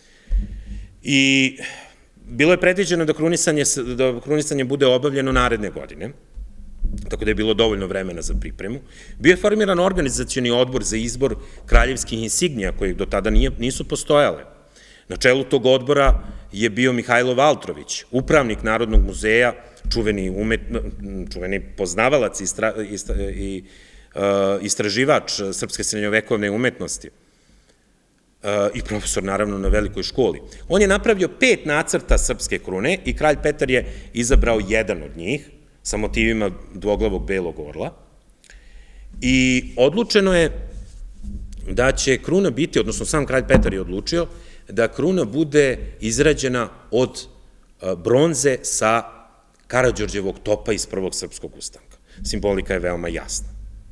I bilo je predviđeno da krunisanje bude obavljeno naredne godine, tako da je bilo dovoljno vremena za pripremu. Bio je formiran organizacioni odbor za izbor kraljevskih insignija, koji do tada nisu postojale. Na čelu tog odbora je bio Mihajlo Valtrović, upravnik Narodnog muzeja, čuveni poznavalac i istraživač srpske srednjovekovne umetnosti i profesor naravno na velikoj školi. On je napravio pet nacrta srpske krune i kralj Petar je izabrao jedan od njih sa motivima dvoglavog belog orla i odlučeno je da će kruna biti, odnosno sam kralj Petar je odlučio da kruna bude izrađena od bronze sa Karađorđevog topa iz Prvog srpskog ustanka. Simbolika je veoma jasna.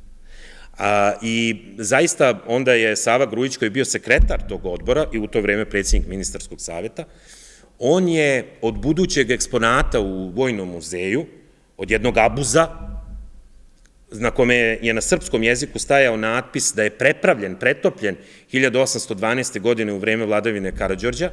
I zaista onda je Sava Grujić, koji je bio sekretar tog odbora i u to vreme predsjednik ministarskog savjeta, on je od budućeg eksponata u Vojnom muzeju, od jednog abuza, na kome je na srpskom jeziku stajao natpis da je prepravljen, pretopljen hiljadu osamsto dvanaeste. godine u vreme vladavine Karađorđa,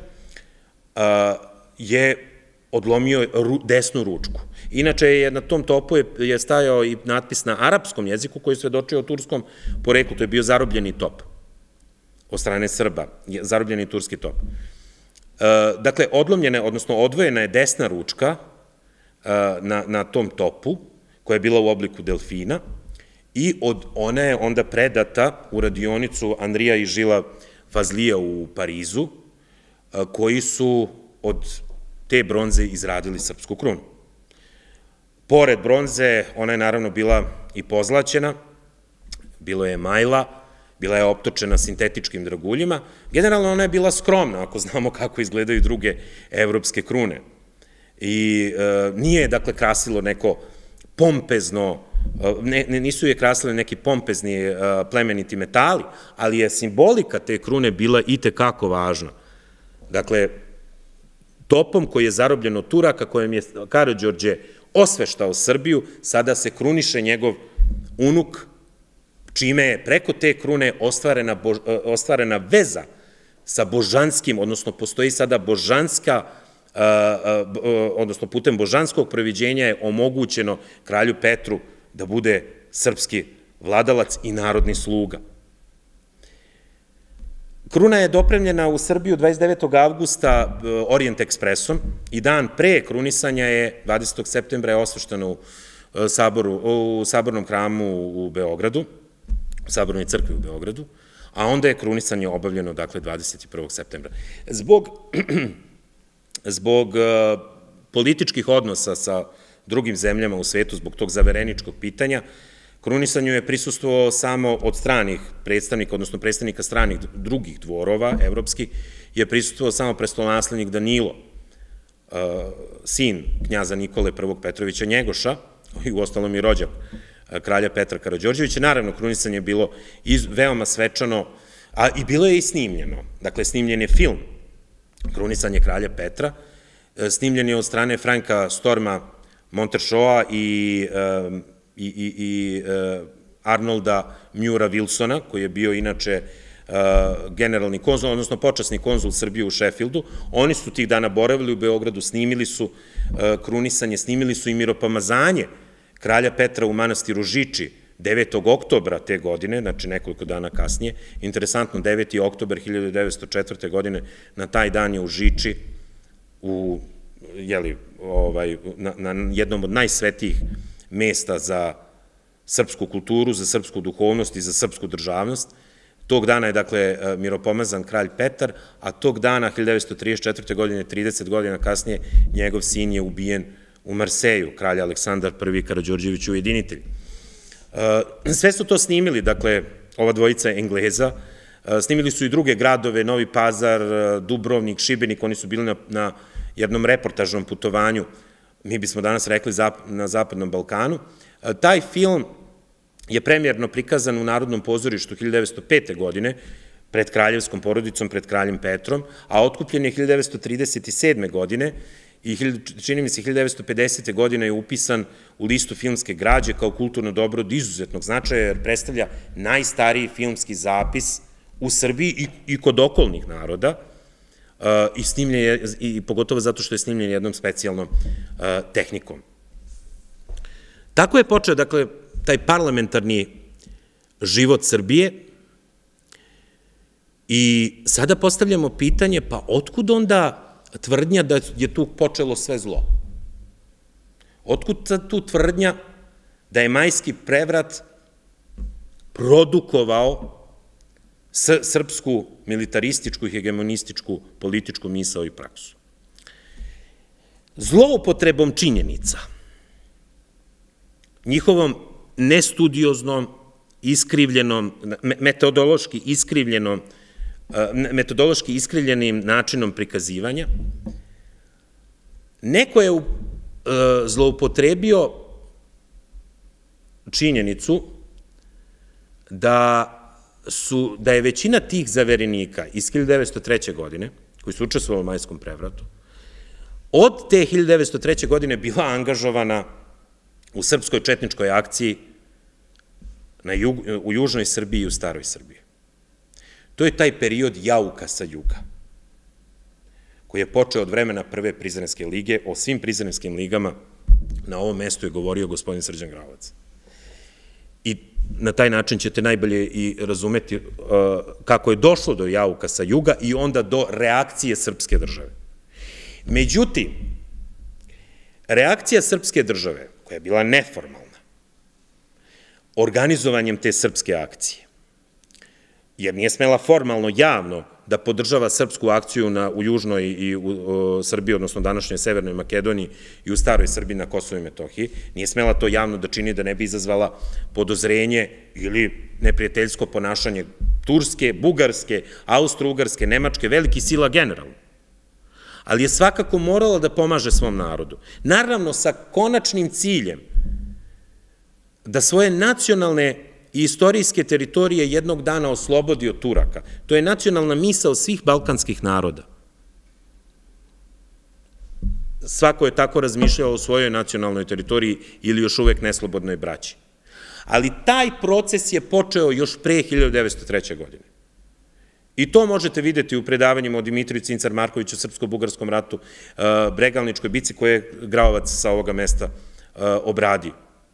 je odlomio desnu ručku. Inače je na tom topu je stajao i natpis na arapskom jeziku koji svedočio o turskom poreklu, to je bio zarobljeni top od strane Srba, zarobljeni turski top. Dakle, odlomljena, odnosno odvojena je desna ručka na tom topu, koja je bila u obliku delfina, i ona je onda predata u radionicu Andrija i Žila Fazlija u Parizu, koji su od te bronze izradili srpsku krunu. Pored bronze, ona je naravno bila i pozlaćena, bilo je majla, bila je optočena sintetičkim draguljima. Generalno ona je bila skromna, ako znamo kako izgledaju druge evropske krune. I nije je, dakle, krasilo neko pompezno, nisu je krasili neki pompezni plemeniti metali, ali je simbolika te krune bila i tekako važna. Dakle, topom koji je zarobljen od Turaka, kojem je Karađorđe osveštao Srbiju, sada se kruniše njegov unuk, čime je preko te krune ostvarena veza sa božanskim, odnosno postoji sada božanska, odnosno putem božanskog proviđenja je omogućeno kralju Petru da bude srpski vladalac i narodni sluga. Kruna je dopremljena u Srbiju dvadeset devetog avgusta Orient ekspresom i dan pre krunisanja je, dvadesetog septembra, je osveštena u Sabornom hramu u Beogradu, u Sabornoj crkvi u Beogradu, a onda je krunisanje obavljeno, dakle, dvadeset prvog septembra. Zbog Zbog političkih odnosa sa drugim zemljama u svetu, zbog tog zavereničkog pitanja, krunisanju je prisustvovao samo od stranih predstavnika, odnosno predstavnika stranih drugih dvorova, evropskih, je prisustvovao samo prestolonaslednik Danilo, sin knjaza Nikole prvog Petrovića Njegoša, i uostalom i rođak kralja Petra Karađorđevića. Naravno, krunisanje je bilo veoma svečano, a i bilo je i snimljeno. Dakle, snimljen je film Krunisanje kralja Petra, snimljen je od strane Franka Storma Montershoa i Arnolda Mura Wilsona, koji je bio inače generalni konzul, odnosno počasni konzul Srbije u Sheffieldu. Oni su tih dana boravili u Beogradu, snimili su krunisanje, snimili su i miropomazanje kralja Petra u manastiru Žiči devetog oktobra te godine, znači nekoliko dana kasnije. Interesantno, deveti oktobar hiljadu devetsto četvrte. godine, na taj dan je u Žiči, na jednom od najsvetijih mesta za srpsku kulturu, za srpsku duhovnost i za srpsku državnost. Tog dana je, dakle, miropomazan kralj Petar, a tog dana, hiljadu devetsto trideset četvrte. godine, trideset godina kasnije, njegov sin je ubijen u Marseju, kralj Aleksandar prvi Karađorđević ujedinitelj. Sve su to snimili, dakle, ova dvojica Engleza, snimili su i druge gradove, Novi Pazar, Dubrovnik, Šibenik, oni su bili na jednom reportažnom putovanju, mi bismo danas rekli na Zapadnom Balkanu. Taj film je premijerno prikazan u Narodnom pozorištu hiljadu devetsto pete. godine, pred kraljevskom porodicom, pred kraljem Petrom, a otkupljen je hiljadu devetsto trideset sedme. godine i čini mi se hiljadu devetsto pedesete. godine je upisan u listu filmske građe kao kulturno dobro od izuzetnog značaja, jer predstavlja najstariji filmski zapis u Srbiji i kod okolnih naroda, i pogotovo zato što je snimljen jednom specijalnom tehnikom. Tako je počeo, dakle, taj parlamentarni život Srbije i sada postavljamo pitanje, pa otkud onda tvrdnja da je tu počelo sve zlo? Otkud tu tvrdnja da je majski prevrat produkovao srpsku militarističku i hegemonističku političku misao i praksu? Zloupotrebom činjenica, njihovom nestudioznom, iskrivljenom, metodološki iskrivljenom, metodološki iskrivljenim načinom prikazivanja, neko je zloupotrebio činjenicu da da je većina tih zaverenika iz hiljadu devetsto treće. godine, koji su učestvovali u majskom prevratu, od te hiljadu devetsto treće. godine bila angažovana u srpskoj četničkoj akciji u južnoj Srbiji i u staroj Srbiji. To je taj period jauka sa juga, koji je počeo od vremena prve Prizrenske lige. O svim Prizrenskim ligama na ovom mestu je govorio gospodin Srđan Gralovac. I na taj način ćete najbolje i razumeti kako je došlo do jauka sa juga i onda do reakcije srpske države. Međutim, reakcija srpske države, koja je bila neformalna, organizovanjem te srpske akcije, jer nije smela formalno, javno da podržava srpsku akciju u južnoj i u Srbiji, odnosno današnjoj Severnoj Makedoniji i u staroj Srbiji na Kosovu i Metohiji, nije smela to javno da čini da ne bi izazvala podozrenje ili neprijateljsko ponašanje Turske, Bugarske, Austro-Ugarske, Nemačke, veliki sila generalno. Ali je svakako morala da pomaže svom narodu. Naravno, sa konačnim ciljem da svoje nacionalne i istorijske teritorije jednog dana oslobodi od Turaka. To je nacionalna misao svih balkanskih naroda. Svako je tako razmišljao o svojoj nacionalnoj teritoriji ili još uvek neslobodnoj braći. Ali taj proces je počeo još pre hiljadu devetsto treće. godine. I to možete videti u predavanjima o Dimitriju Cincar Markoviću, Srpsko-bugarskom ratu, Bregalničkoj bici koje je Graovac sa ovoga mesta obradio.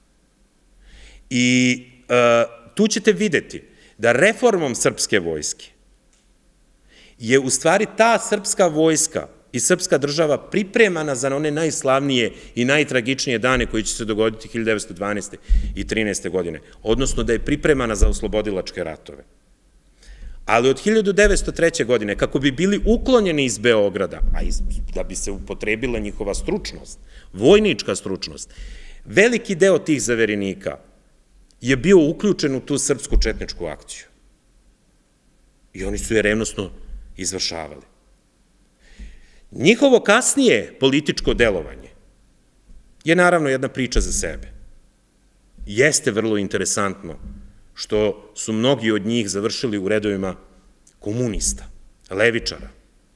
I tu ćete videti da reformom srpske vojske je u stvari ta srpska vojska i srpska država pripremana za one najslavnije i najtragičnije dane koji će se dogoditi hiljadu devetsto dvanaeste. i trinaeste. godine, odnosno da je pripremana za oslobodilačke ratove. Ali od hiljadu devetsto treće. godine, kako bi bili uklonjeni iz Beograda, a da bi se upotrebila njihova stručnost, vojnička stručnost, veliki deo tih zaverenika je bio uključen u tu srpsku četničku akciju. I oni su je revnosno izvršavali. Njihovo kasnije političko delovanje je naravno jedna priča za sebe. Jeste vrlo interesantno što su mnogi od njih završili u redovima komunista, levičara.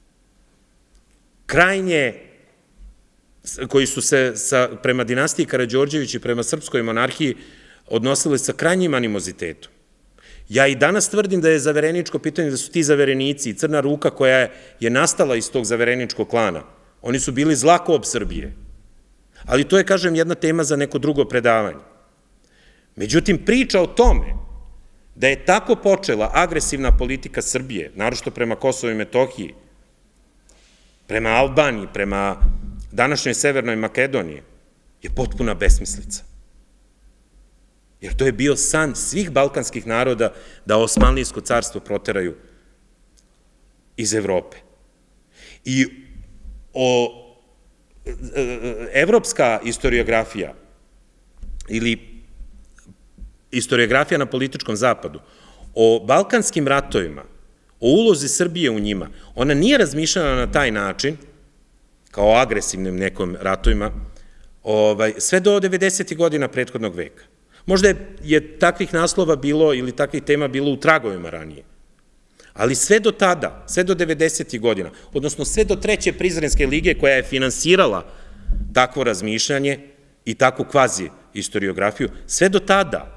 Krajnje, koji su se prema dinastiji Karađorđević i prema srpskoj monarhiji odnosili sa krajnjim animozitetom. Ja i danas tvrdim da je zavereničko pitanje, da su ti zaverenici i Crna ruka koja je nastala iz tog zavereničkog klana, oni su bili zlakob Srbije. Ali to je, kažem, jedna tema za neko drugo predavanje. Međutim, priča o tome da je tako počela agresivna politika Srbije, naročito prema Kosovu i Metohiji, prema Albaniji, prema današnjoj Severnoj Makedoniji, je potpuna besmislica. Jer to je bio san svih balkanskih naroda da Osmanlijsko carstvo proteraju iz Evrope. I evropska istoriografija ili istoriografija na političkom zapadu o balkanskim ratovima, o ulozi Srbije u njima, ona nije razmišljena na taj način, kao agresivnim nekom ratovima, sve do devedesetih godina prethodnog veka. Možda je takvih naslova bilo ili takvih tema bilo u tragovima ranije, ali sve do tada, sve do devedesetih godina, odnosno sve do Treće Prizrenske lige koja je finansirala takvo razmišljanje i takvu kvazi istoriografiju, sve do tada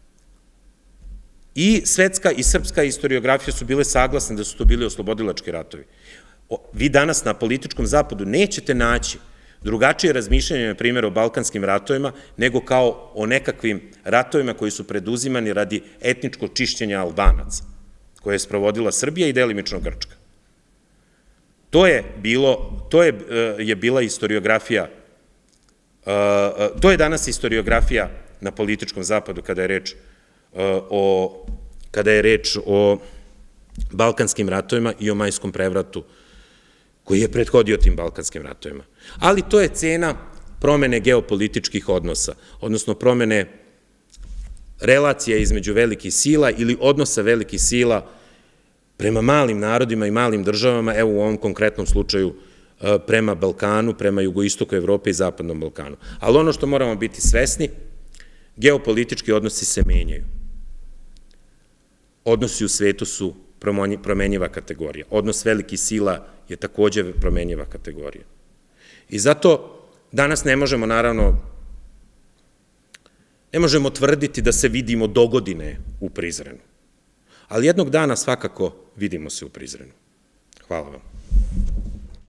i svetska i srpska istoriografija su bile saglasne da su to bili oslobodilački ratovi. Vi danas na političkom zapadu nećete naći drugačije razmišljanje, na primjer, o balkanskim ratovima, nego kao o nekakvim ratovima koji su preduzimani radi etničkog čišćenja Albanaca, koje je sprovodila Srbija i delimično Grčka. To je bilo, to je bila istoriografija, to je danas istoriografija na političkom zapadu kada je reč o, kada je reč o balkanskim ratovima i o Majskom prevratu koji je prethodio tim balkanskim ratovima. Ali to je cena promene geopolitičkih odnosa, odnosno promene relacija između velikih sila ili odnosa velikih sila prema malim narodima i malim državama, evo u ovom konkretnom slučaju prema Balkanu, prema jugoistoku Evrope i zapadnom Balkanu. Ali ono što moramo biti svesni, geopolitički odnosi se menjaju. Odnosi u svetu su promenjiva kategorija. Odnos velikih sila je takođe promenjiva kategorija. I zato danas ne možemo, naravno, ne možemo tvrditi da se vidimo dogodine u Prizrenu. Ali jednog dana svakako vidimo se u Prizrenu. Hvala vam.